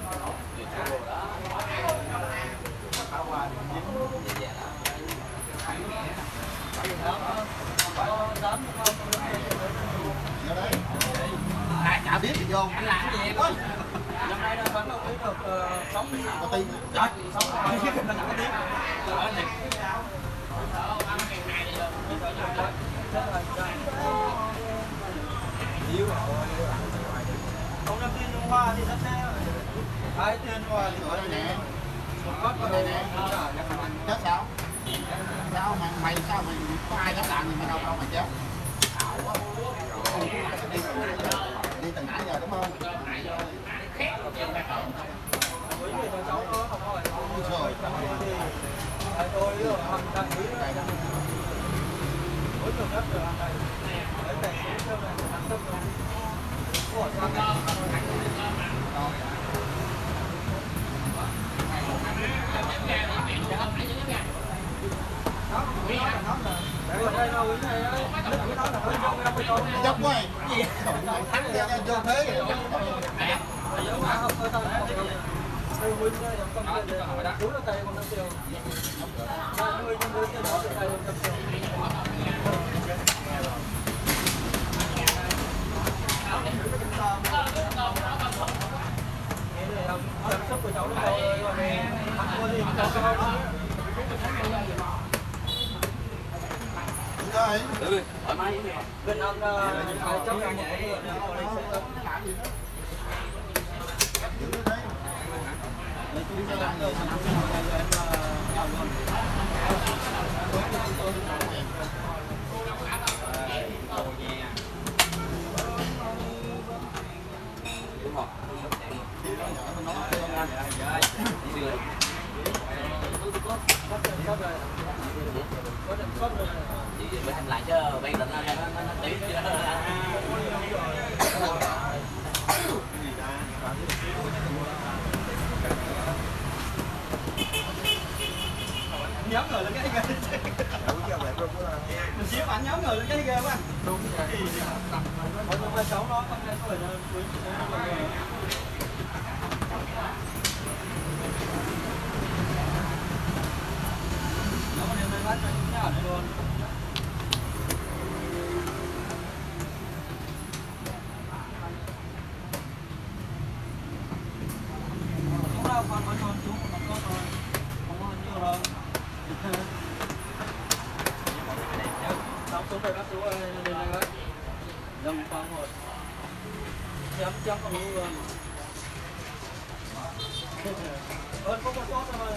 Vô đấy. À, chả biết thì vô. Anh làm cái gì em ơi? Năm nay nó vẫn đâu biết được sống Có tin. trời, sống rồi chứ mình có tiếng. Ở này. Không năm tiền hoa thì rất thế. Hai tiền hoa thì Ở đây nè. có Ở đây nè. Chết sao? Sao mày mày sao mày có ai dám làm gì mày đâu đâu mày chết. Đi từ nãy giờ đúng không? Ôi trời. Tôi hoàn thành cái đối tượng rất là này đấy này sẽ này thắng tâm rồi của sang này Dốc quá. Gì? Thắng ra vô thế. Tôi muốn chơi giống công ty này, đúng là tay con năm triệu. Ba mươi nhân đứa kia nó sẽ tay con năm triệu. Chăm sóc của cháu rồi, có gì cháu cho nó. Rồi. Ừ, thoải mái vậy. Việt Nam hai trăm ngàn một người ở đây sẽ tấn. Giữ nó đấy. Lấy tôi đi ra lại rồi. Chị mới làm lại chứ bây giờ nó nó nó tí chứ. Nhóm người lên cái ghê. Mình xíu ảnh nhóm người lên cái ghê quá. Đúng rồi. Mỗi người xấu nó không nên có lời quý. Nó có đem lên lát cho những cái ở đây luôn. Không đâu, con con con xuống một con thôi. Không có nhiều đâu. Đóng xuống đây bác xuống đây lên đây bác. Dâng con một. Chấm chấm con luôn. Ơn có một con thôi.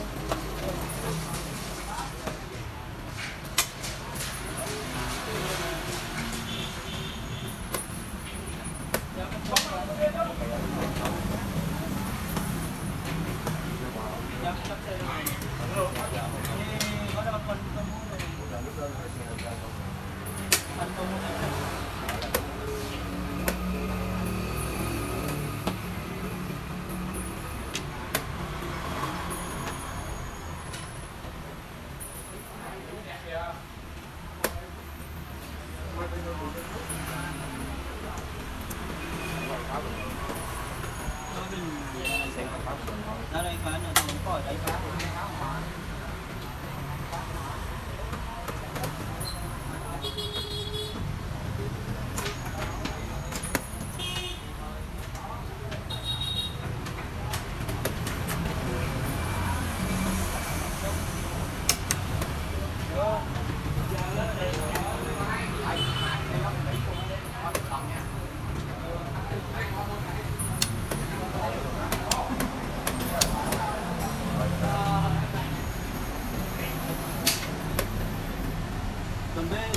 Ở đây phá nữa không có ở đây phá. Chuẩn bị.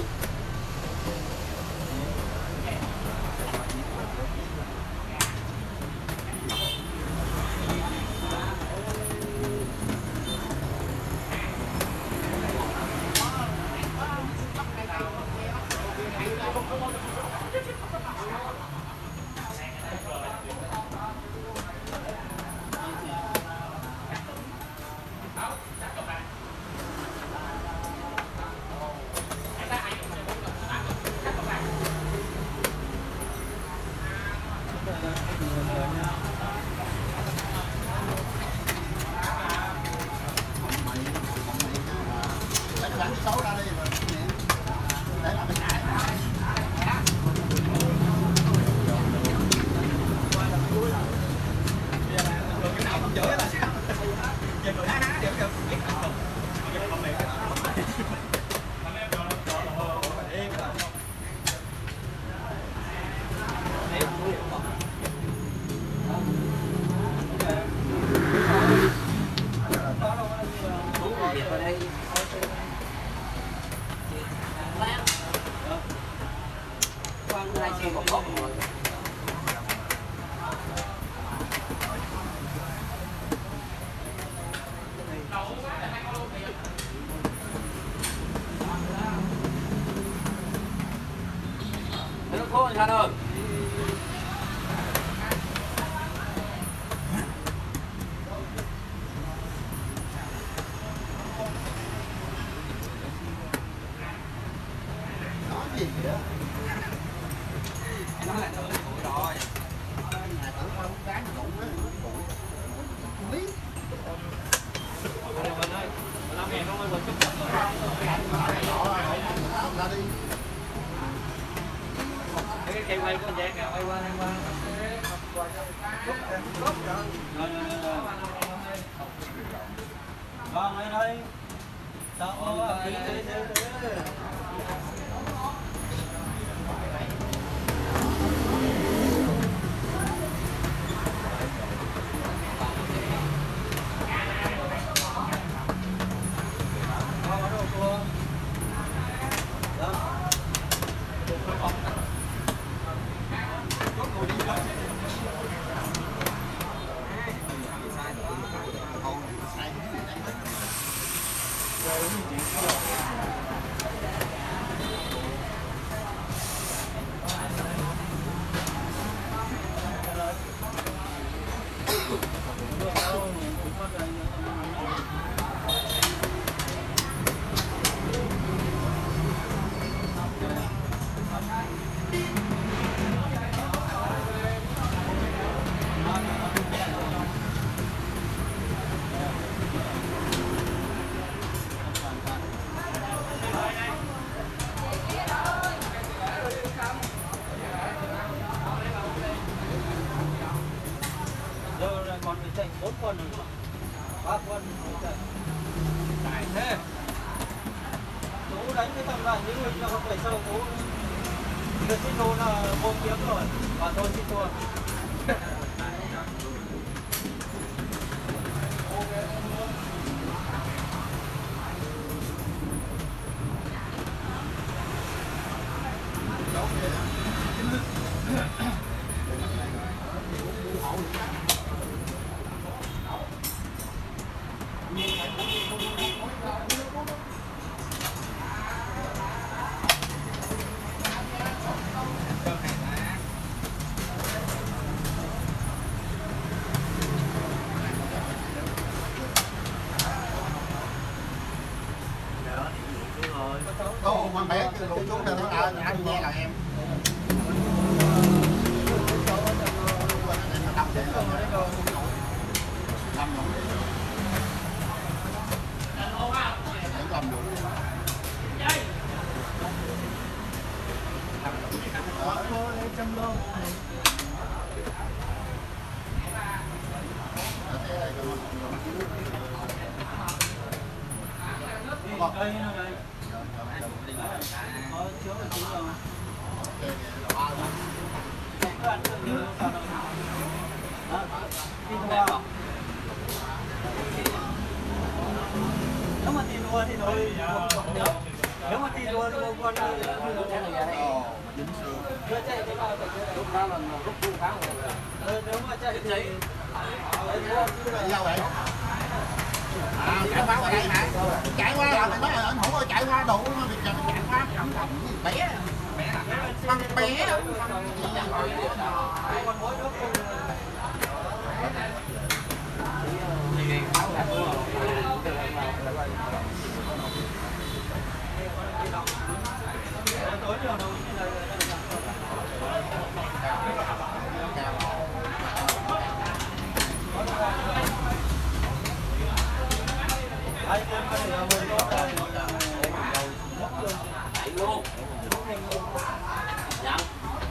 Đánh xấu ra đi mà. Để làm cái này. Cái nào không chửi là sao? Giờ cười há há được được. Không miệng. Khoan hai xe một cốc rồi. Nước khô anh Thanh ơi. Nói gì vậy? Nó là thử bụi rồi. Nhà tưởng không bán đủ á, bụi. Quý. Mình ơi, năm ngàn không ơi, mình chút chậm rồi. Ra đi. Cái cây quay của anh Giang kìa, quay qua, quay qua. Rồi, rồi, rồi. Con lên đây. Sao không? Đi, đi, đi, đi. Con ở đâu cô? quân rồi. Ba quân. Đại thế. Tú đánh cái tầm này những mình là không phải sâu tú. Người xin thua là một tiếng rồi. Và tôi xin thua. Cô mà mẹ cái rượu chú này nó là anh nghe là em. Đây nó đây. Có chứa được chứ rồi. Các bạn cứ nhớ sao đâu. Đó. Đi qua. Nếu mà tiền đua thì thôi. Nếu mà tiền đua thì một con đưa chạy cái nào lúc đó là lúc thu pháo rồi. Nếu mà chạy thì sao vậy? À, chạy qua ở đây hả? Chạy qua là mày nói là anh không có chạy qua đủ mà mình chạy qua cẩn thận bé con bé con mối đó tối nhiều đâu ai em có thể làm mình có chạy luôn nhận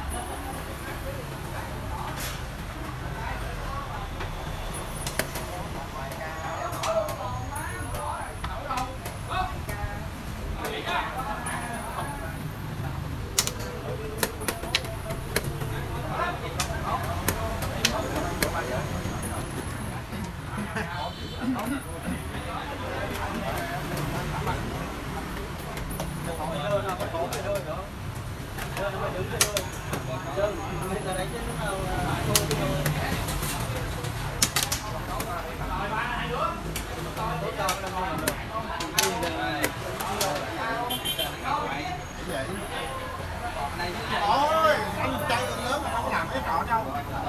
ôi anh chơi lớn mà không làm cái trò đâu.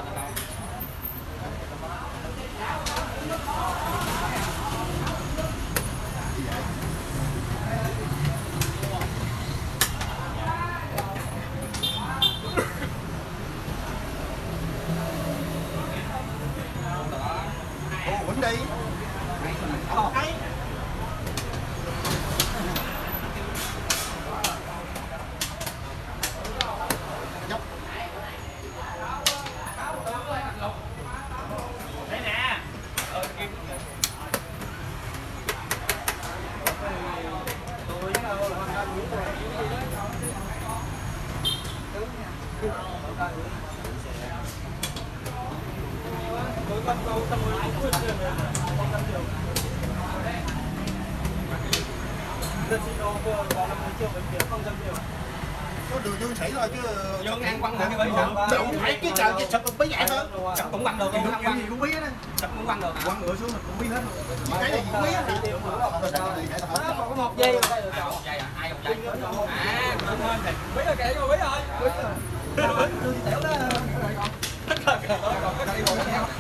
Ồ, quýnh đi. Không thấy. Dốc. Đây nè. Ờ, kim. tôi đâu hoàn thành những cái gì đấy. Tôi con câu tâm lý cũng quyết định rồi, không tâm điều. Giờ xin ô cơ vào năm mươi triệu bệnh viện không tâm điều. Có đường dương sĩ thôi chứ. Dương ăn quăng lại cái bây giờ. Đâu phải cái trời cái sập cũng bí vậy thôi. Sập cũng quăng được, không Cái gì cũng bí hết. sập cũng quăng được. Quăng ngựa xuống mình cũng bí hết. Cái này cũng bí hết. Có một giây ở đây rồi cậu. Một giây à? Hai một giây. À, cũng hơn thì bí rồi kệ rồi, bí rồi. Tôi đi tẻo đó. Thích rồi, còn có cây một theo.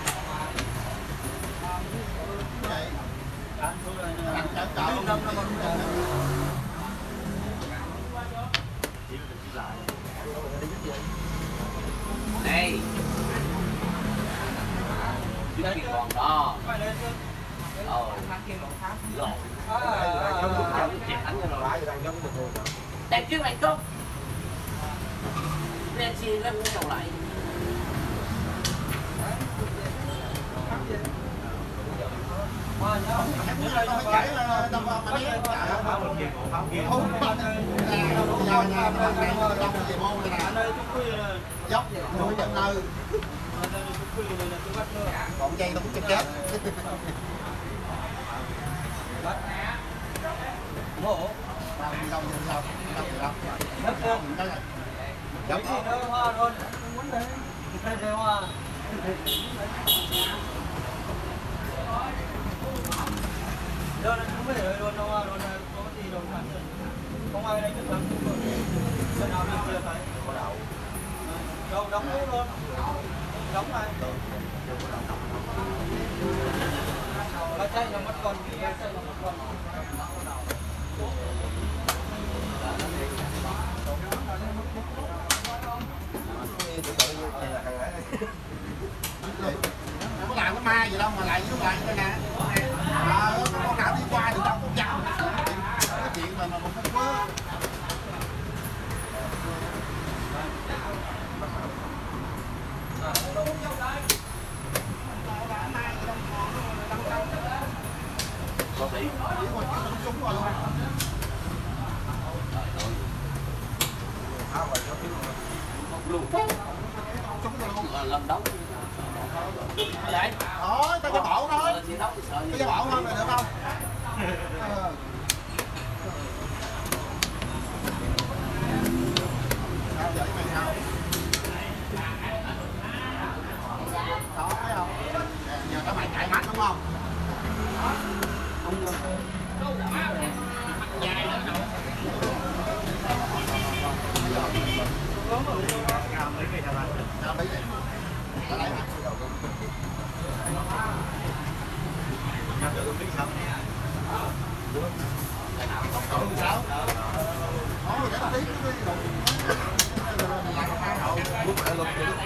đây cái còn đó ờ lộn đẹp chứ bạn tốt nên chi lên cái đầu lại Qua nhá. Đến đây nó Cái là đâm vào mà biết pháo một kiện của pháo kia. không phải là nhà nhà bên này là đâm về môn này Ở nè đây chúng quy là dốc núi chân nơi ở đây chúng quy này là tôi bắt nữa. còn dây nó cũng chết chết Bắt. Mổ. đâu đi đâu đi đâu đâu đi đâu Bắt lên. cái này Cái gì nữa hoa luôn. Không muốn đấy. Cái gì hoa. Đâu nó cũng phải để luôn đâu hoa luôn là có gì đâu phản rồi. Không ai đánh được lắm. Giờ nào đi kia phải. Đâu đóng luôn luôn. Đóng này. Nó chạy nó mất con kia, chạy nó mất con. có làm cái ma gì đâu mà lại với bạn đây nè à, con nào đi qua được đâu con dao cái chuyện mà mà không có có sĩ súng rồi luôn luôn súng rồi luôn lần đấu vậy đó tao cái bộ thôi chiến đấu thì sợ cái cái bộ thôi là được không ờ. Sao vậy mày sao đó thấy không nè, giờ các mày chạy mắt đúng không Sao mấy này? Nó lấy mắt. Còn sao? Nó rồi cái tí cái đồ. Lại có hai hậu. Lúc mà lục thì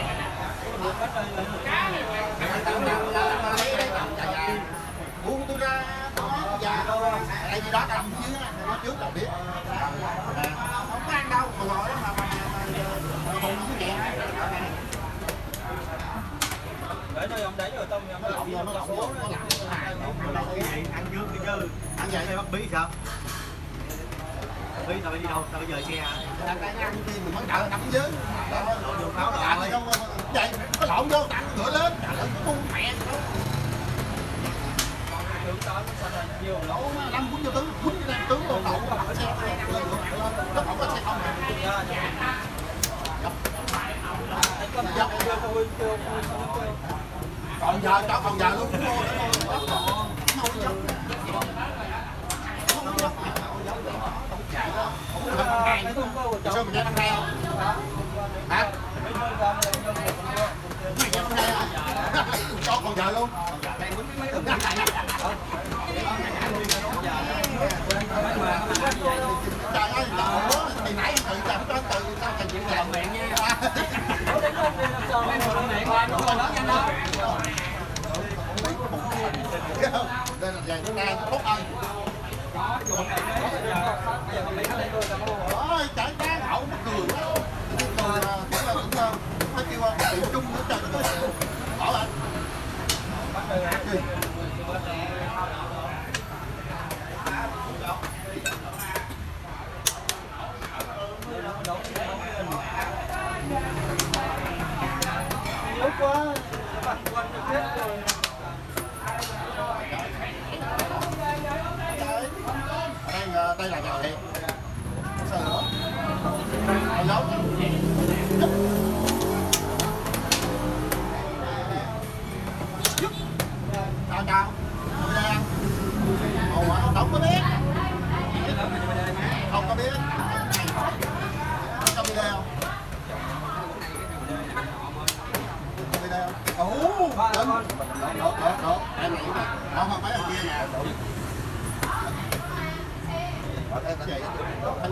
buông tôi ra có già đâu tại vì đó cầm chứ nó trước là biết không có ăn đâu mà ngồi đó mà mà mà hùng với nhẹ Đấy thôi ông đánh rồi tông em nó lộn nó lộn số nó làm ăn trước đi chứ ăn vậy đây bắt bí sao bí tao phải đi đâu tao bây giờ xe là cái ăn thì mình mới đợi đập dưới lộn pháo đạn đâu vậy nó lộn vô đạn ngựa lên trời ơi nó phun mẹ nhiều lắm. năm cuốn vô tướng cuốn tướng lộn lộn cái xe nó không có xe không còn giờ cho còn giờ luôn sao mình ra năm nay không hả mày ra năm nay hả cho còn giờ luôn trời ơi thì nãy em tự làm cho từ sao thành chuyện làm mẹ nha đây là vàng ta tốt ơi ôi chạy cá hậu nó cười quá cười là cũng là cũng phải kêu tiệm chung nữa trời đất ơi bỏ lại Yếu quá, bạn quân được hết rồi. đây đây là nhà thiệt sao nữa hồi lớn chào chào đi đây ăn ồ không có biết không có biết không đi đây không đi đây không ồ đến được được được em này không không mấy anh kia nè cái vậy anh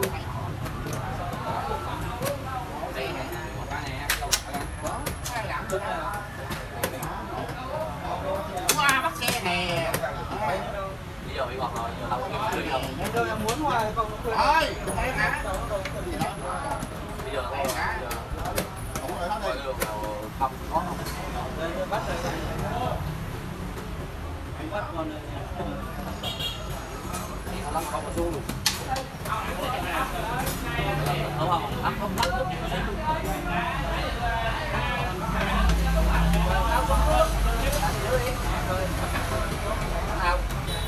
qua bắt xe nè bây giờ bị bật rồi giờ tập cái không Em đâu em muốn hoài không nó quên. thôi bây giờ bây giờ cũng rồi đó đi không có không Đây bắt rồi. Bắt con này. lăn không mà xuống luôn. Không không, lăn không lăn luôn. Nào.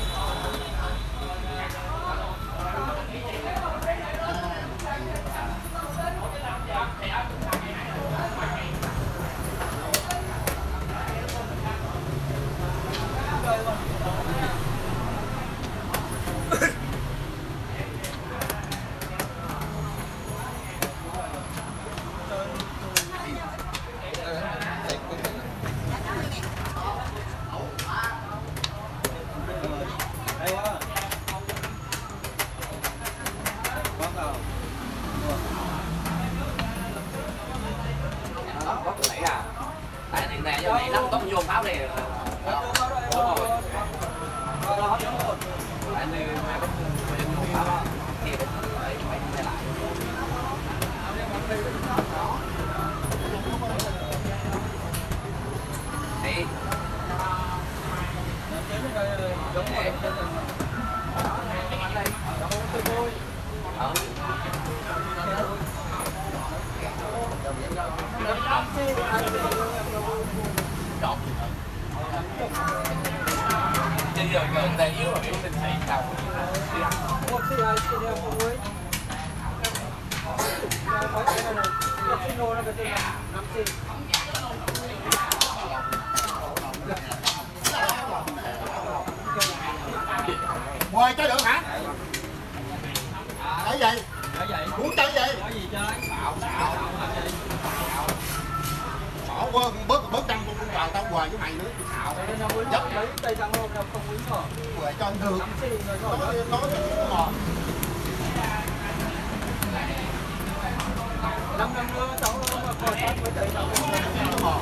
Mời cho được hả? Cái gì? Cái gì? Muốn chơi gì? Có gì chơi? Xạo xạo. Bỏ qua bớt bớt đăng con vào tao hoài với mày nữa. Xạo. Dốc lấy tay răng không không quý rồi. Quệ cho anh được. Nói nói cho nó ngọt. Năm năm nữa cháu mà còn sát với tay răng không ngọt.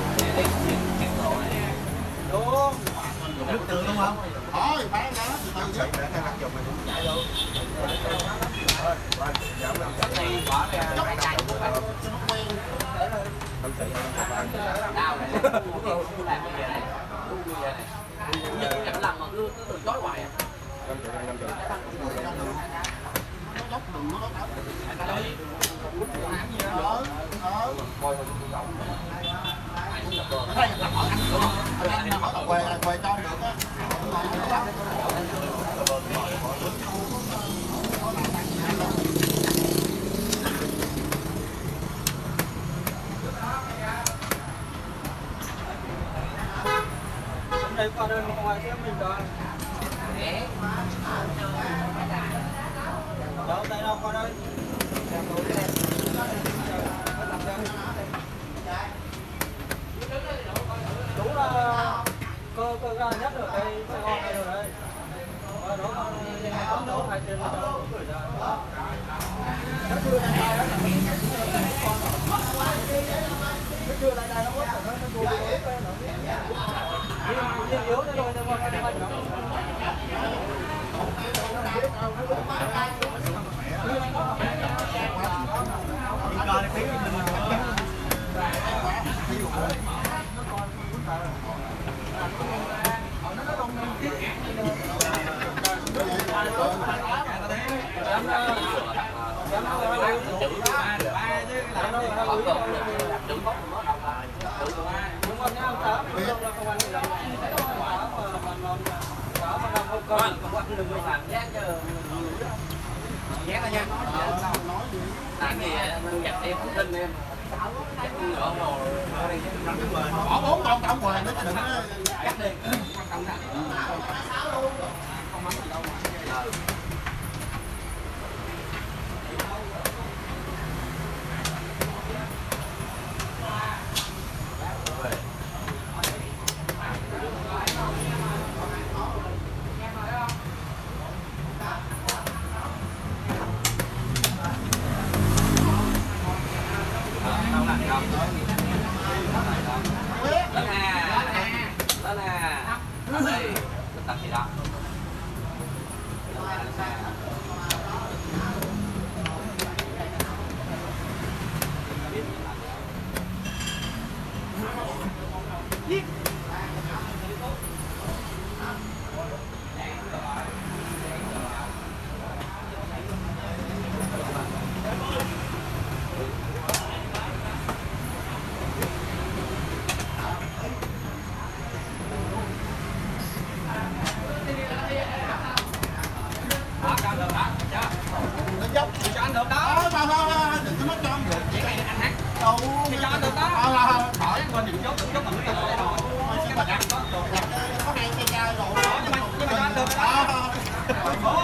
Đúng. Nước từ đúng không? Thôi, phải đó. Từ từ để thay mặt dùng mày cũng chạy luôn. Thôi, rồi, giảm lên. Cái này bỏ ra hai chai của bạn. Không chạy đâu. Đau này. Không làm cái gì này. Không như vậy này. Nhưng chẳng làm mà cứ cứ từ chối hoài à. Năm triệu, năm triệu. Nó dốc đừng nó dốc đó. Ờ, ờ. Đây là hỏi anh được. Anh hỏi là quê quê cho được á. Đây qua đây ngoài xem mình rồi. Cháu tay nào qua đây. Đúng là cơ cơ ga nhất ở đây Sài Gòn này rồi đây. Ở đó còn không đấu hai tiền là cháu gửi ra. Nó chưa lại đây đó. Nó chưa lại đây nó có nó nó đuổi đuổi cái nó. Đi yếu nó rồi nó còn cái nó. Coi tí mình Ghét thôi nha. Tại vì mình gặp em không tin em. Bỏ bốn con tao quề nó đừng Cắt đi. Quan trọng là không mắm gì đâu mà. Lên nè, lên nè, lên đi, tập gì đó. đâu. Thì cho anh được đó. Hỏi bên thì chốt được chốt bằng cái đây rồi. Cái mà đặt có có hai cây dao rồi. nhưng mà nhưng mà cho anh được đó. Ủa.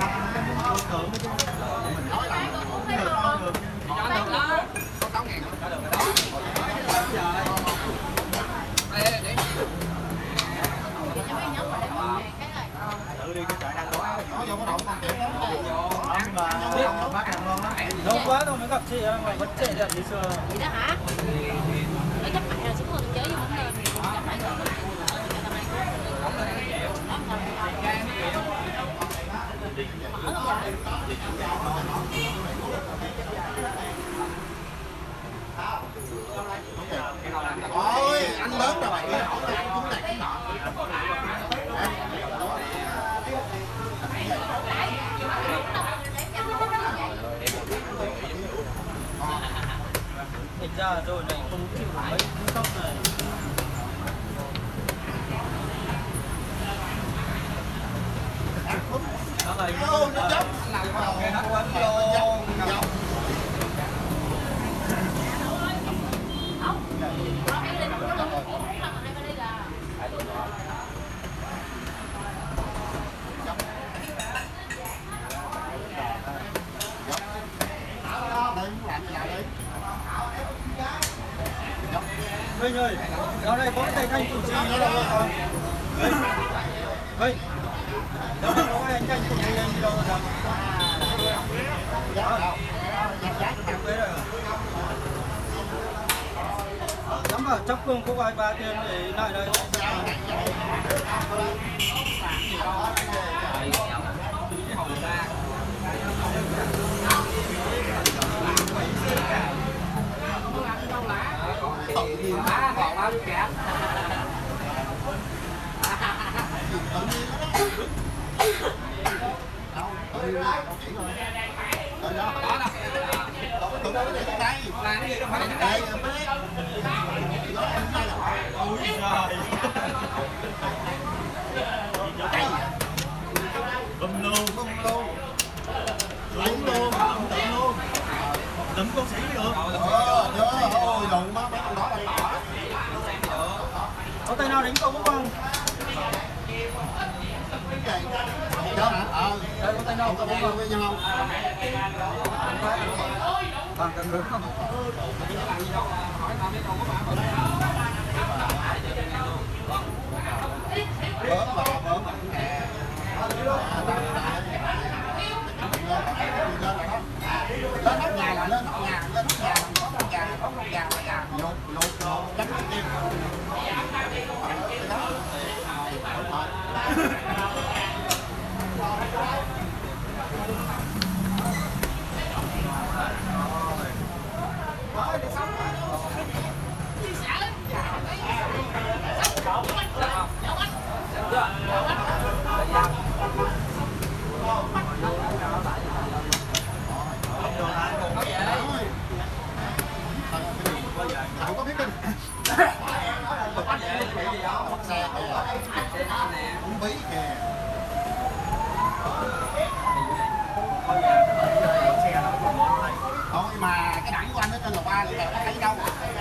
Mình nói là Cho anh được đó. Có sáu ngàn cho được đó. Đây để tự đi cái chợ đang đó. nó vô có động con kiểu đó. Lâu quá đâu mới gặp chị mà vẫn trẻ đẹp như xưa. Vậy đó hả? Để chấp mày rồi xuống rồi chơi với không lên. Chấp mày rồi. Ôi, anh lớn rồi bạn ơi. Chúng này cũng nọ. Thành ra rồi này không chịu mấy cú sốc này. Nó này Ô, nó chấp. nào vào cái hết quên luôn. Minh ơi, dạo này có cái thầy thanh chủ trì nữa đâu không? Minh, Minh, dạo này có cái anh thanh chủ trì anh đi đâu rồi? Dám bảo chấp phương có vài ba tiền để lại đây. Má còn bao nhiêu kẹt. Làm cái gì đâu phải đây. Ôi giời. Bầm luôn, bầm luôn. Đúng luôn, đúng luôn. Đấm con sĩ mới được. Ờ, trời ơi, đụng má mấy con đó là tỏ. Có tay nào đánh câu không? Chết hả? Ờ. Đây có tay đâu có bóng với nhau không? Bằng cần đứng không? Bớm mà bớm. Lên nóc nhà là lên nóc nhà, lên nóc nhà, có con gà, có con gà, có gà, lột, lột, lột, đánh cái tim. Không có biết kinh. Bắt xe kìa. Không bí kìa. Thôi mà cái đẳng của anh ở trên lầu ba là có thấy đâu.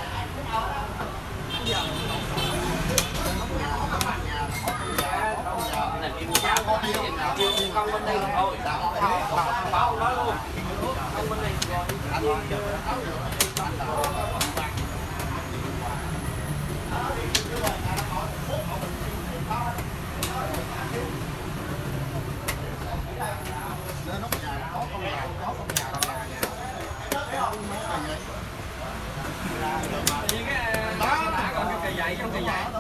Có tiêu, tiêu không bên đây thôi. Báo nói luôn. Không bên đây rồi. Anh rồi. Lên nóc nhà có con gà, có con gà là nhà. Đó, còn cái cây dậy trong cây dậy.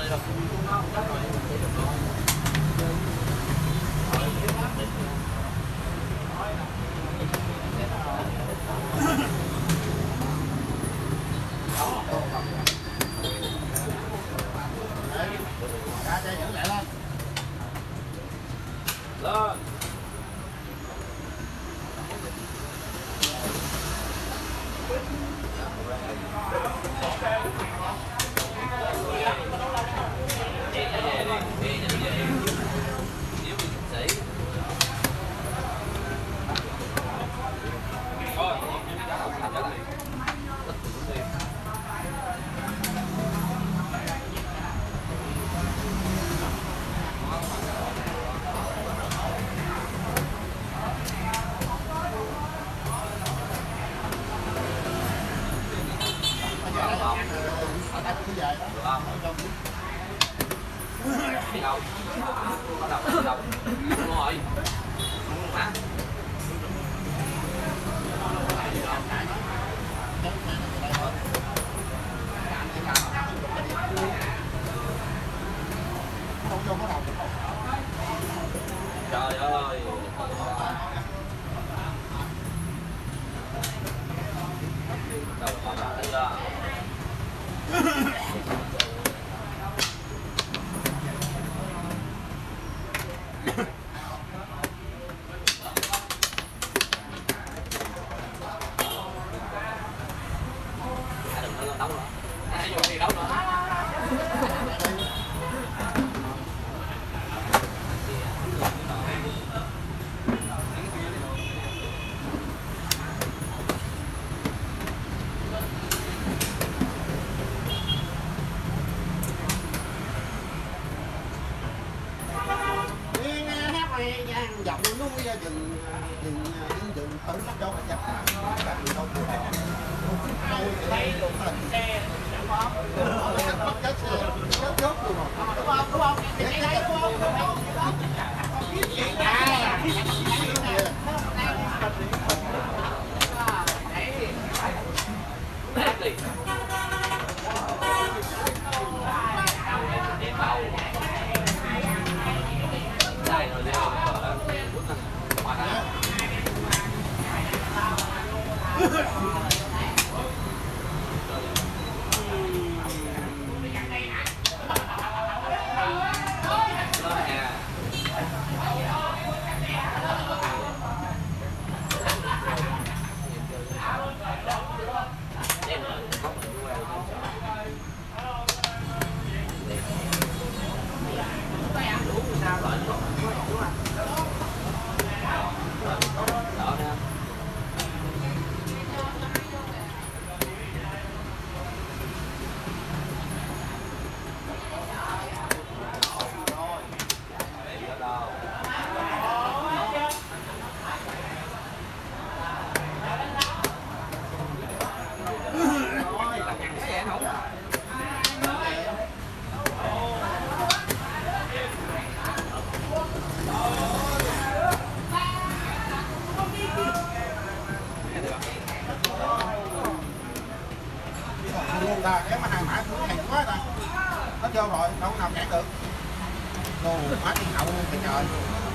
Ra đây giữ lại lên. Lên. Đi đâu? Có đâu? Đi đâu? Đúng rồi. Hả? Trời ơi. Đâu có đâu đây là. Đấu nữa. Ai vô đi đấu nữa. Dọc núi rừng rừng rừng rừng tới bắt đâu chắc các người đâu đây đồ hình xe mất chết xe chết chốt luôn rồi đúng không đúng không cái đấy đúng không ta cái mà hàng mã cũng hàng quá ta hết vô rồi đâu có nào cản được đồ má tiền hậu luôn cái trời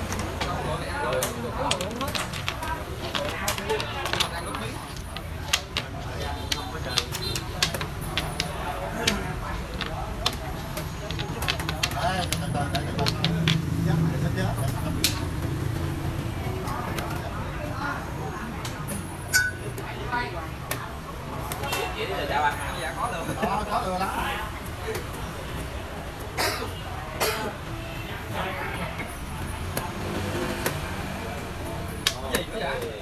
đây từ từ để cái con dắt này nó chết Vậy thì chào anh. Dạ có lừa. Đó, có lừa lắm. Gì nữa vậy?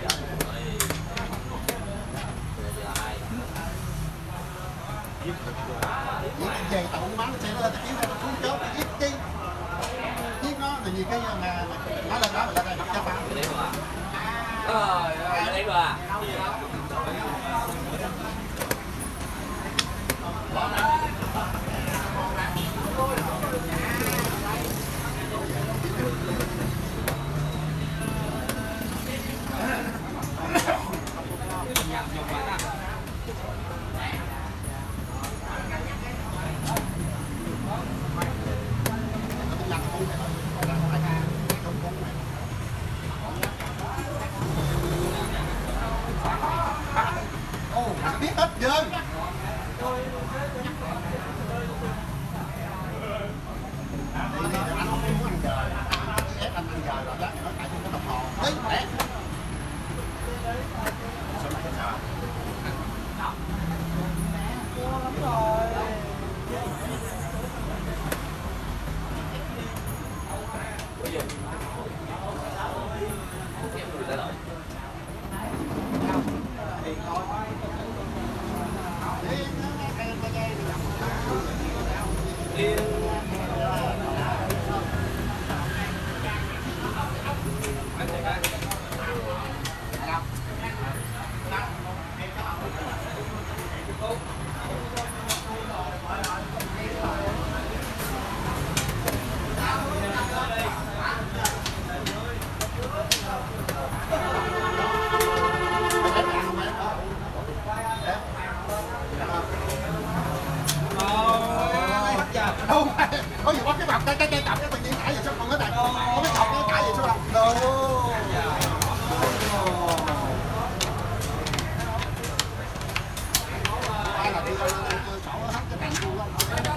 Giết về tàu bắn xe lên kiếm ra xuống chốt giết chi. Giết nó là nhiều cái mà nói lên đó mình lên đây bắt chấp phá. Cái đấy mà. Rồi, cái đấy mà. Đâu có gì có cái bọc cái cái cái cặp cái tự nhiên cãi gì sao còn cái này có cái cọc cái cãi gì sao đâu đâu ai là đi sổ hết cái này luôn không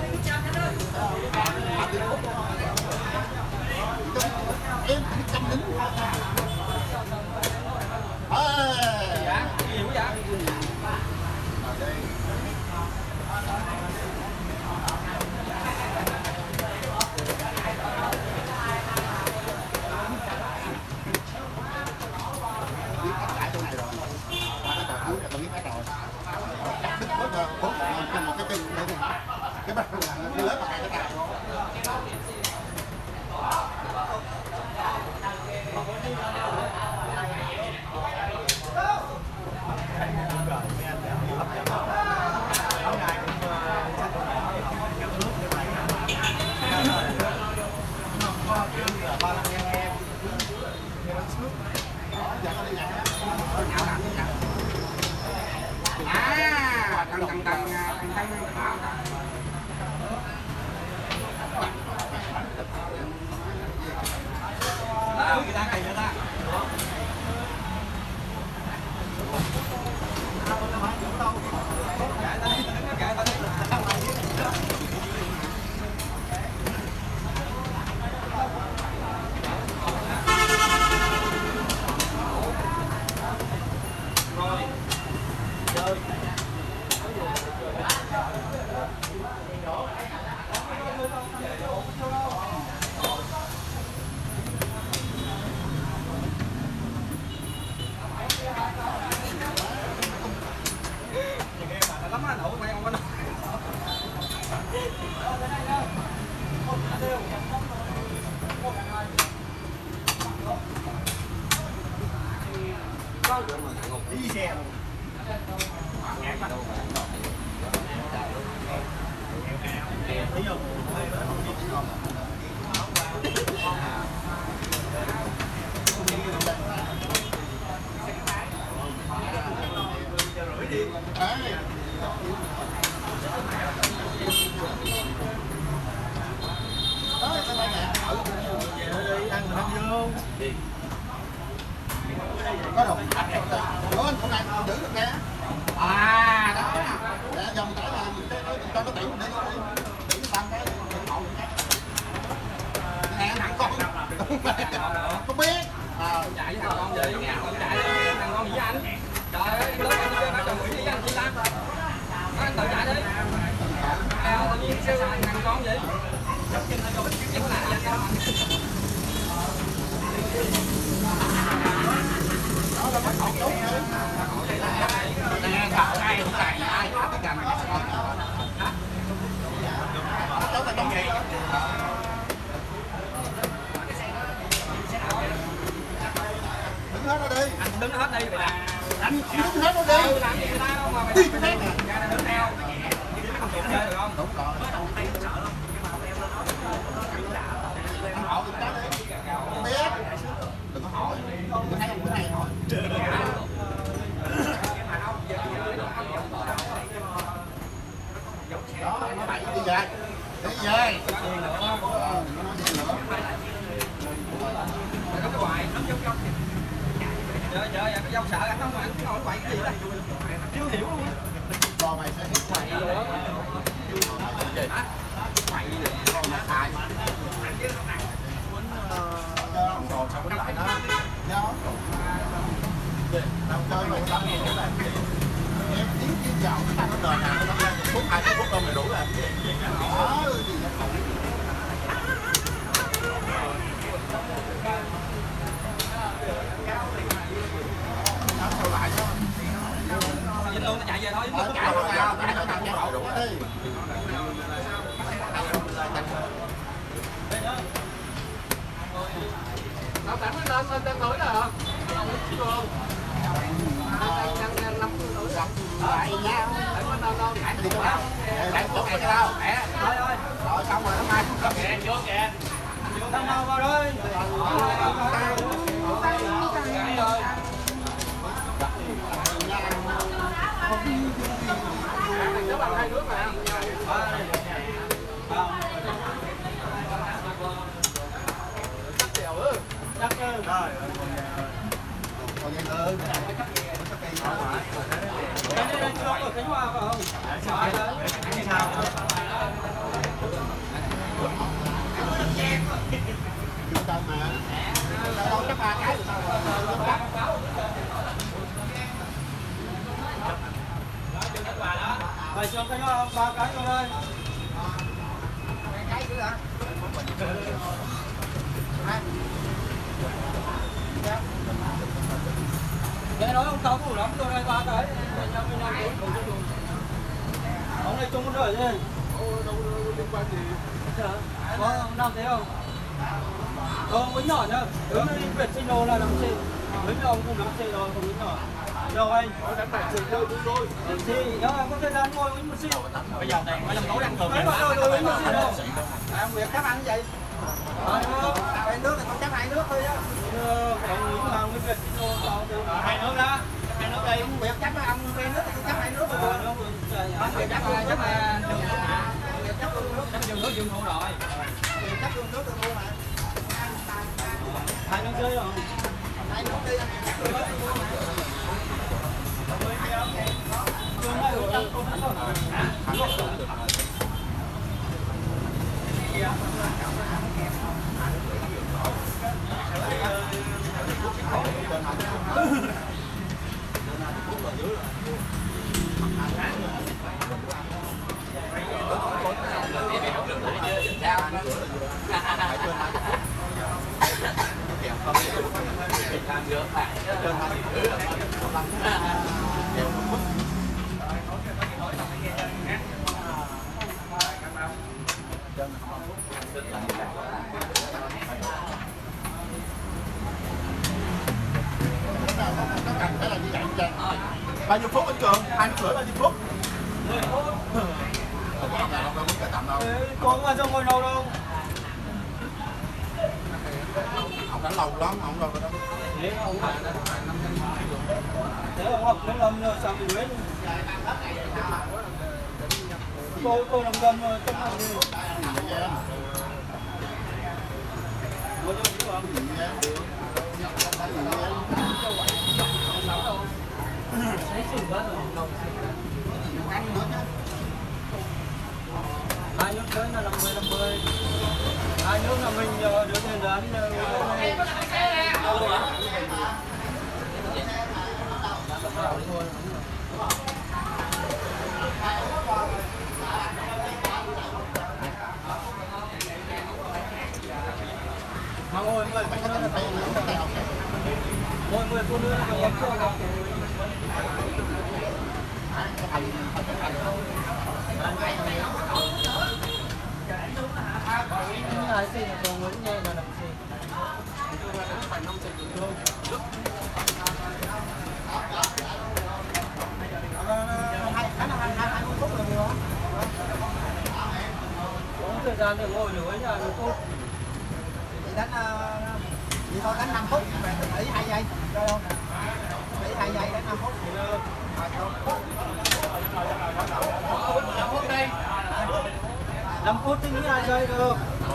em chăm nín Dạ, nhiều quá vậy? cái bạch cái lớp cái cái à tăng tăng tăng tăng tăng người ta cày người ta lắm á đậu mày không có nói đi xe luôn có đâu có anh con này giữ được nè à đó để dòng cái là cho nó tiểu để nó tiểu tăng cái nè thằng con không biết chạy với thằng con vậy chạy thằng con gì với anh trời ơi lớn anh chơi bắt đầu nghĩ với anh chị ta anh tự chạy đi tự nhiên kêu thằng con vậy em có làm gì không đó là bắt học đúng nè thợ ai cũng chạy ai cũng cái cầm cháu là đúng gì đứng hết nó đi anh đứng hết đi vậy nè anh đứng hết nó đi làm gì người ta đâu mà mày đi cái đấy nè ra đây đứng theo không chịu chơi được không đúng rồi anh hỏi người ta đi không biết đừng có hỏi bữa nay bữa nay hỏi đó nó đẩy đi về đi về nó đi nữa nó cái hoài nó giống giống trời trời cái dâu sợ anh không mà anh ngồi quậy cái gì đây chưa hiểu luôn cho mày sẽ hết quậy hả quậy gì con mà xài còn sao cái lại nó nhớ tao chơi mà tao nghe là em tiếng kia vào cái thằng nó đời nào nó ra phút hai phút đâu mày đủ rồi đó gì sao lại đó dính luôn nó chạy về thôi ở cả nó nào cả nó nào nhau đủ đi Tao tặng nó lên lên đang thổi rồi hả? Đang đang đang nắm thổi rồi. lại nhau Tại bên đâu đâu đi chỗ nào? Để chỗ này đâu? Để. Thôi thôi. Rồi xong rồi hôm nay cũng cầm kìa, vô kìa. Thằng nào vào đây? Nó bằng hai nước mà. Chắc đều ư. Chắc chứ. Rồi. Còn vậy thôi. Cái này là chưa ở Khánh Hòa phải không? Sao đấy? Sao? Trung tâm mà. Đâu chắc ba cái rồi sao? Mày cho cái nó ba cái rồi đây. Cái nữa hả? Nghe nói ông Sáu đủ lắm rồi đây ba cái. Ông này trông con rời chứ. Đâu liên quan gì. Có ông làm thế không? Có ông Quýnh nhỏ nhá. Đứng đi Việt Sinh Lô là làm xe. Với ông cũng làm xe rồi, không Quýnh nhỏ. Đâu anh? Ở đánh bài trường chơi đúng rồi. Thì nhớ em có thời gian ngồi Quýnh một xíu. Bây giờ này mấy năm tối ăn thường. Mấy bạn rồi Quýnh một xíu đâu. À, Nguyệt các ăn vậy. Hai nước thì không chắc hai nước thôi á. Ông Quýnh làm cái Việt Sinh Lô sao chứ. Hai nước đó. Hai nước đây. Nguyệt chắc nó ăn hai nước thì chắc hai nước rồi. Ông Nguyệt chắc là chắc là Nguyệt chắc luôn nước. Chắc dùng nước dùng thua rồi. Nguyệt chắc luôn nước tôi mua mà. hai nước rưỡi rồi. Hai nước đi. Bao nhiêu phút anh Cường? Hai nước rưỡi bao nhiêu phút? mười phút. Không có đâu, đâu có tạm đâu. Có mà trong ngồi đâu đâu. Ông đánh lâu lắm, ông đâu đâu. Thế ông học Thế ông học nó lâm rồi sao bị đuối. Cô cô làm gầm rồi trong học đi. Có cho chú không? Thấy sừng quá rồi. Hai nước tới là năm mươi năm mươi. Hai nước là mình đưa tiền đến mà ngồi mười phút nữa là ngồi mười phút nữa là em chưa gặp hai xì là còn muốn nghe là làm gì có thời gian để ngồi nữa nhà nó tốt đánh thì thôi đánh năm phút để hai giây chơi không để hai giây đánh năm phút năm phút thì nghĩ hai giây được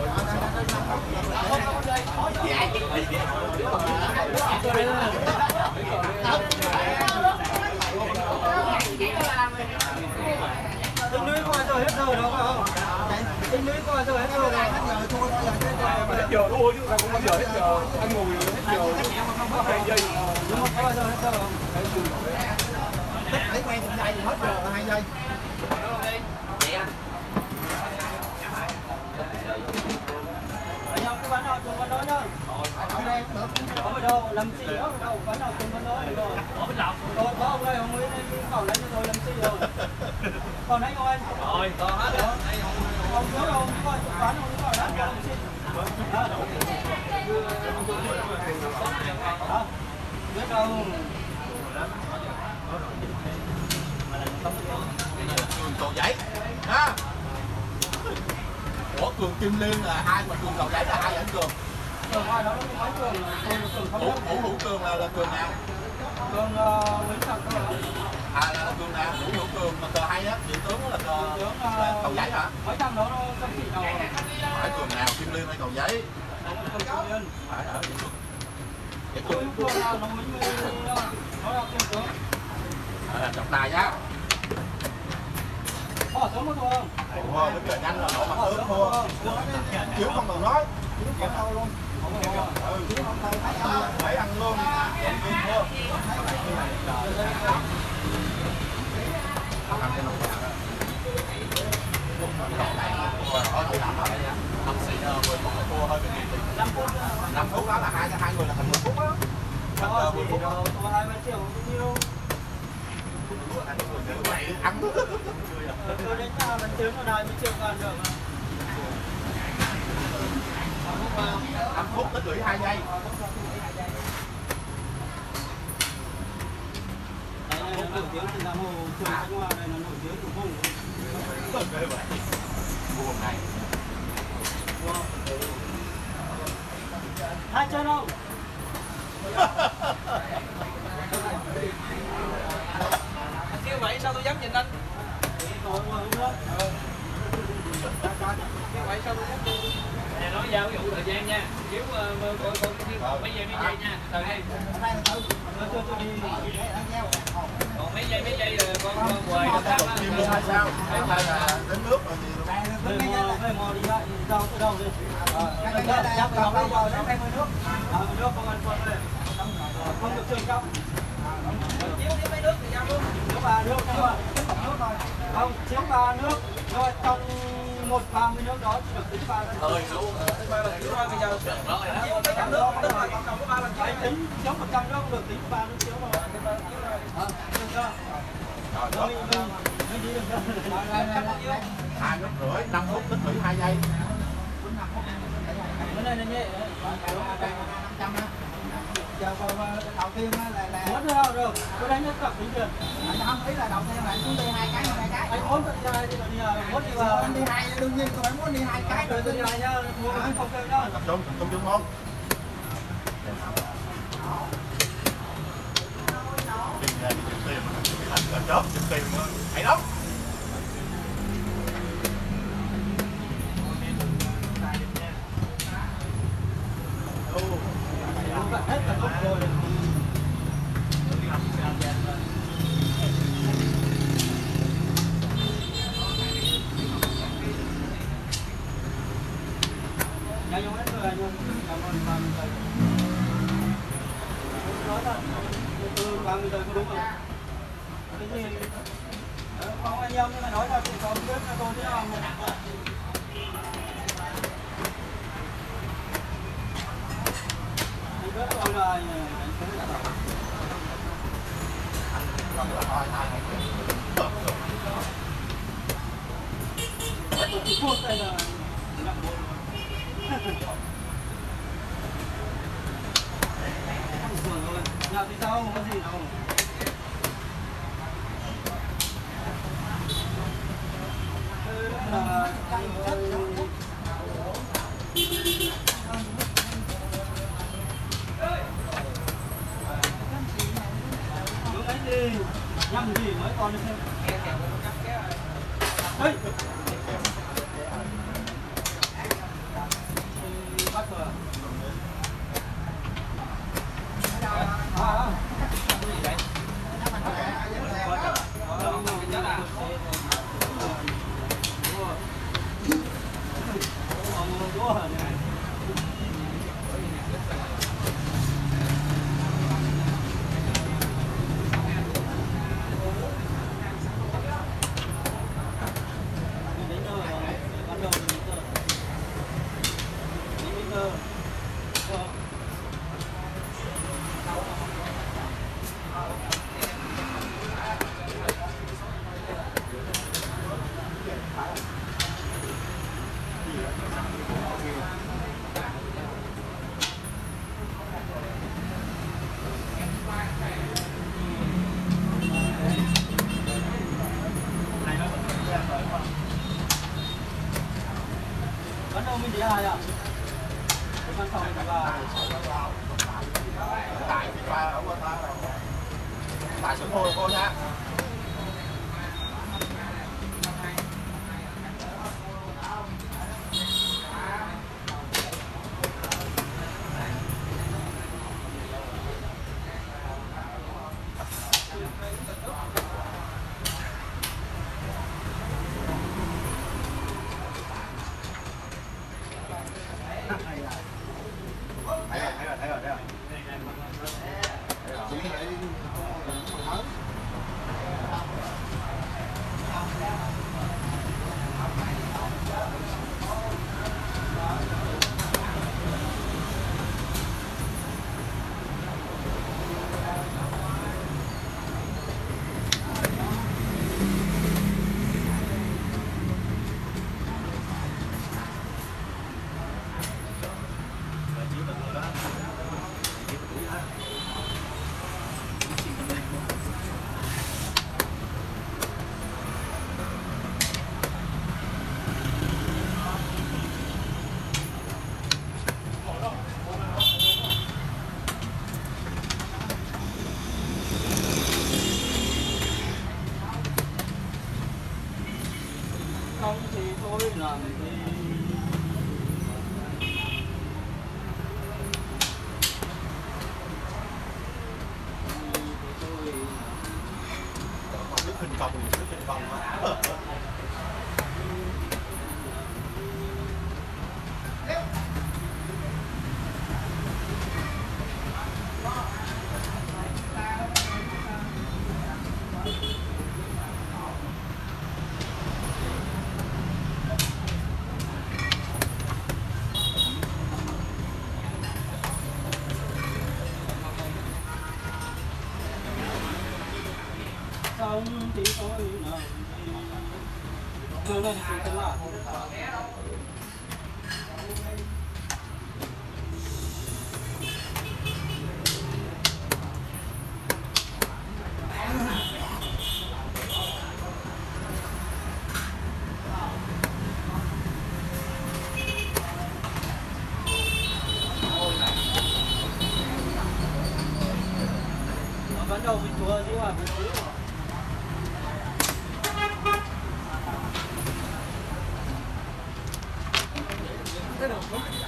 tính lưới qua giờ hết giờ đâu phải không tính lưới qua giờ hết giờ rồi giờ thua thôi giờ Hết giờ thua chứ không bao giờ hết giờ. Anh ngồi hết giờ. Hai giây. đúng không qua giờ hết giờ không để quen một giây thì hết giờ là hai giây anh em cứ bắn nào chung bắn đó nhá ở đây được có ở đâu làm gì đó đâu bắn nào chung bắn đó rồi ở bên đầu rồi có ông đây ông ấy bảo lấy cho tôi làm gì rồi còn anh không anh rồi còn hết rồi ông nhớ đâu coi bắn ông bảo hết làm gì đó biết đâu Cầu Giấy. Ha. Ủa Cường Kim Liên là hai mà Cường Cầu Giấy là hai anh Cường. Cường ngoài đó nó có Cường là Cường Cường không Hữu biết. Hữu Hữu Cường là là Cường nào? Cường Nguyễn Thành Cường. À là Cường nào? Hữu Hữu Cường mà cờ hay á, diện tướng là cờ là Cầu Giấy hả? Mấy năm đó nó xâm thị đầu. Phải Cường nào? Kim Liên hay Cầu Giấy? Cường Kim Liên. Phải hả? Vậy Cường Cường. Cường là nó mới nó là Cường Cường. À, trọng tài nhá. Bỏ sớm một thôi không? Ủa, nó cờ nhanh là nó mà tướng thua. Chiếu không còn nói. Chiếu không đâu luôn. Phải ăn luôn. Thua. năm phút đó là hai hai người là thành mười phút á. Đó, thì đâu có hai ba triệu bao nhiêu. Ăn. Tôi đến nhà lần tướng ở đây mới chưa gần được mà. năm phút tích lũy hai giây. Đây này nó nổi tiếng thì là hồ trường Thanh Hoa, đây là nổi tiếng của vùng. Vùng này. Hai chân không? Kêu vậy sao tôi dám nhìn anh? Rồi ngồi uống nước. Kêu vậy sao tôi dám nhìn? Nè nói giao ví dụ thời gian nha, chiếu coi coi mấy giây mấy giây nha, từ đây. Tôi tôi đi. Còn mấy giây mấy giây rồi con con quầy nó tắt á. Kim Liên hay sao? Hay là đến nước rồi gì luôn. Về mò về mò đi lại đâu tới đâu đi. Cái cái đây chắc là bây giờ nó phải nước. À nước không ăn phân đây. Không được trường trong. Chiếu đi mấy nước thì giao luôn. Nước ba nước không ạ? Không, chiếu ba nước. Rồi trong một ba mươi nước đó chỉ được tính ba lần. Ơi luôn. Ba lần chiếu thôi bây giờ. Rồi đó. Chiếu mấy trăm nước, tức là còn có ba lần chiếu. Phải tính giống một trăm nước không được tính ba nước chiếu rồi. Ờ, được chưa? Rồi mình mình mình đi được chưa? Hai nước rưỡi, năm phút tích lũy hai giây. Cái này là nhẹ. Giờ đầu tiên là là Muốn thế nào được? Tôi đánh nhất cặp tính tiền. anh không ý là đầu tiên là anh muốn đi hai cái hai cái. Anh muốn đi hai thì là đi hai, muốn đi vào. Anh đi hai đương nhiên tôi phải muốn đi hai cái Rồi tôi đi hai nhá, mua cái không kêu nhá. Tập trung, tập trung chung không? Tìm ra đi tìm tìm. Anh ở chớp tìm tìm hay lắm. Hết cả lúc rồi. Nhà dùng hết rồi, dùng cảm ơn ba mươi giây. Nói thật, từ ba mươi giây có đúng không? Cái gì? Không anh em nhưng mà nói thật thì có biết là tôi thế nào mà. Anh biết rồi là anh cũng đã bảo. Tôi chỉ phút đây là nặng bộ. Rồi, nhà thì sao không có gì đâu. Là đúng anh đi nhầm gì mới còn được thêm. Đây bắt rồi à cái gì đấy Vẫn đâu mình đi hai à? Văn phòng và tại thì qua ở qua ta tại sửa thôi cô nha. Thấy rồi, thấy rồi, thấy rồi, thấy rồi. Chỉ để hết. không thì tôi làm gì. Nước hình công, nước hình công á. Không thì tôi làm gì. Người này thì tôi làm. Bắt đầu mình chùa chứ à, mình chùa. Cái đầu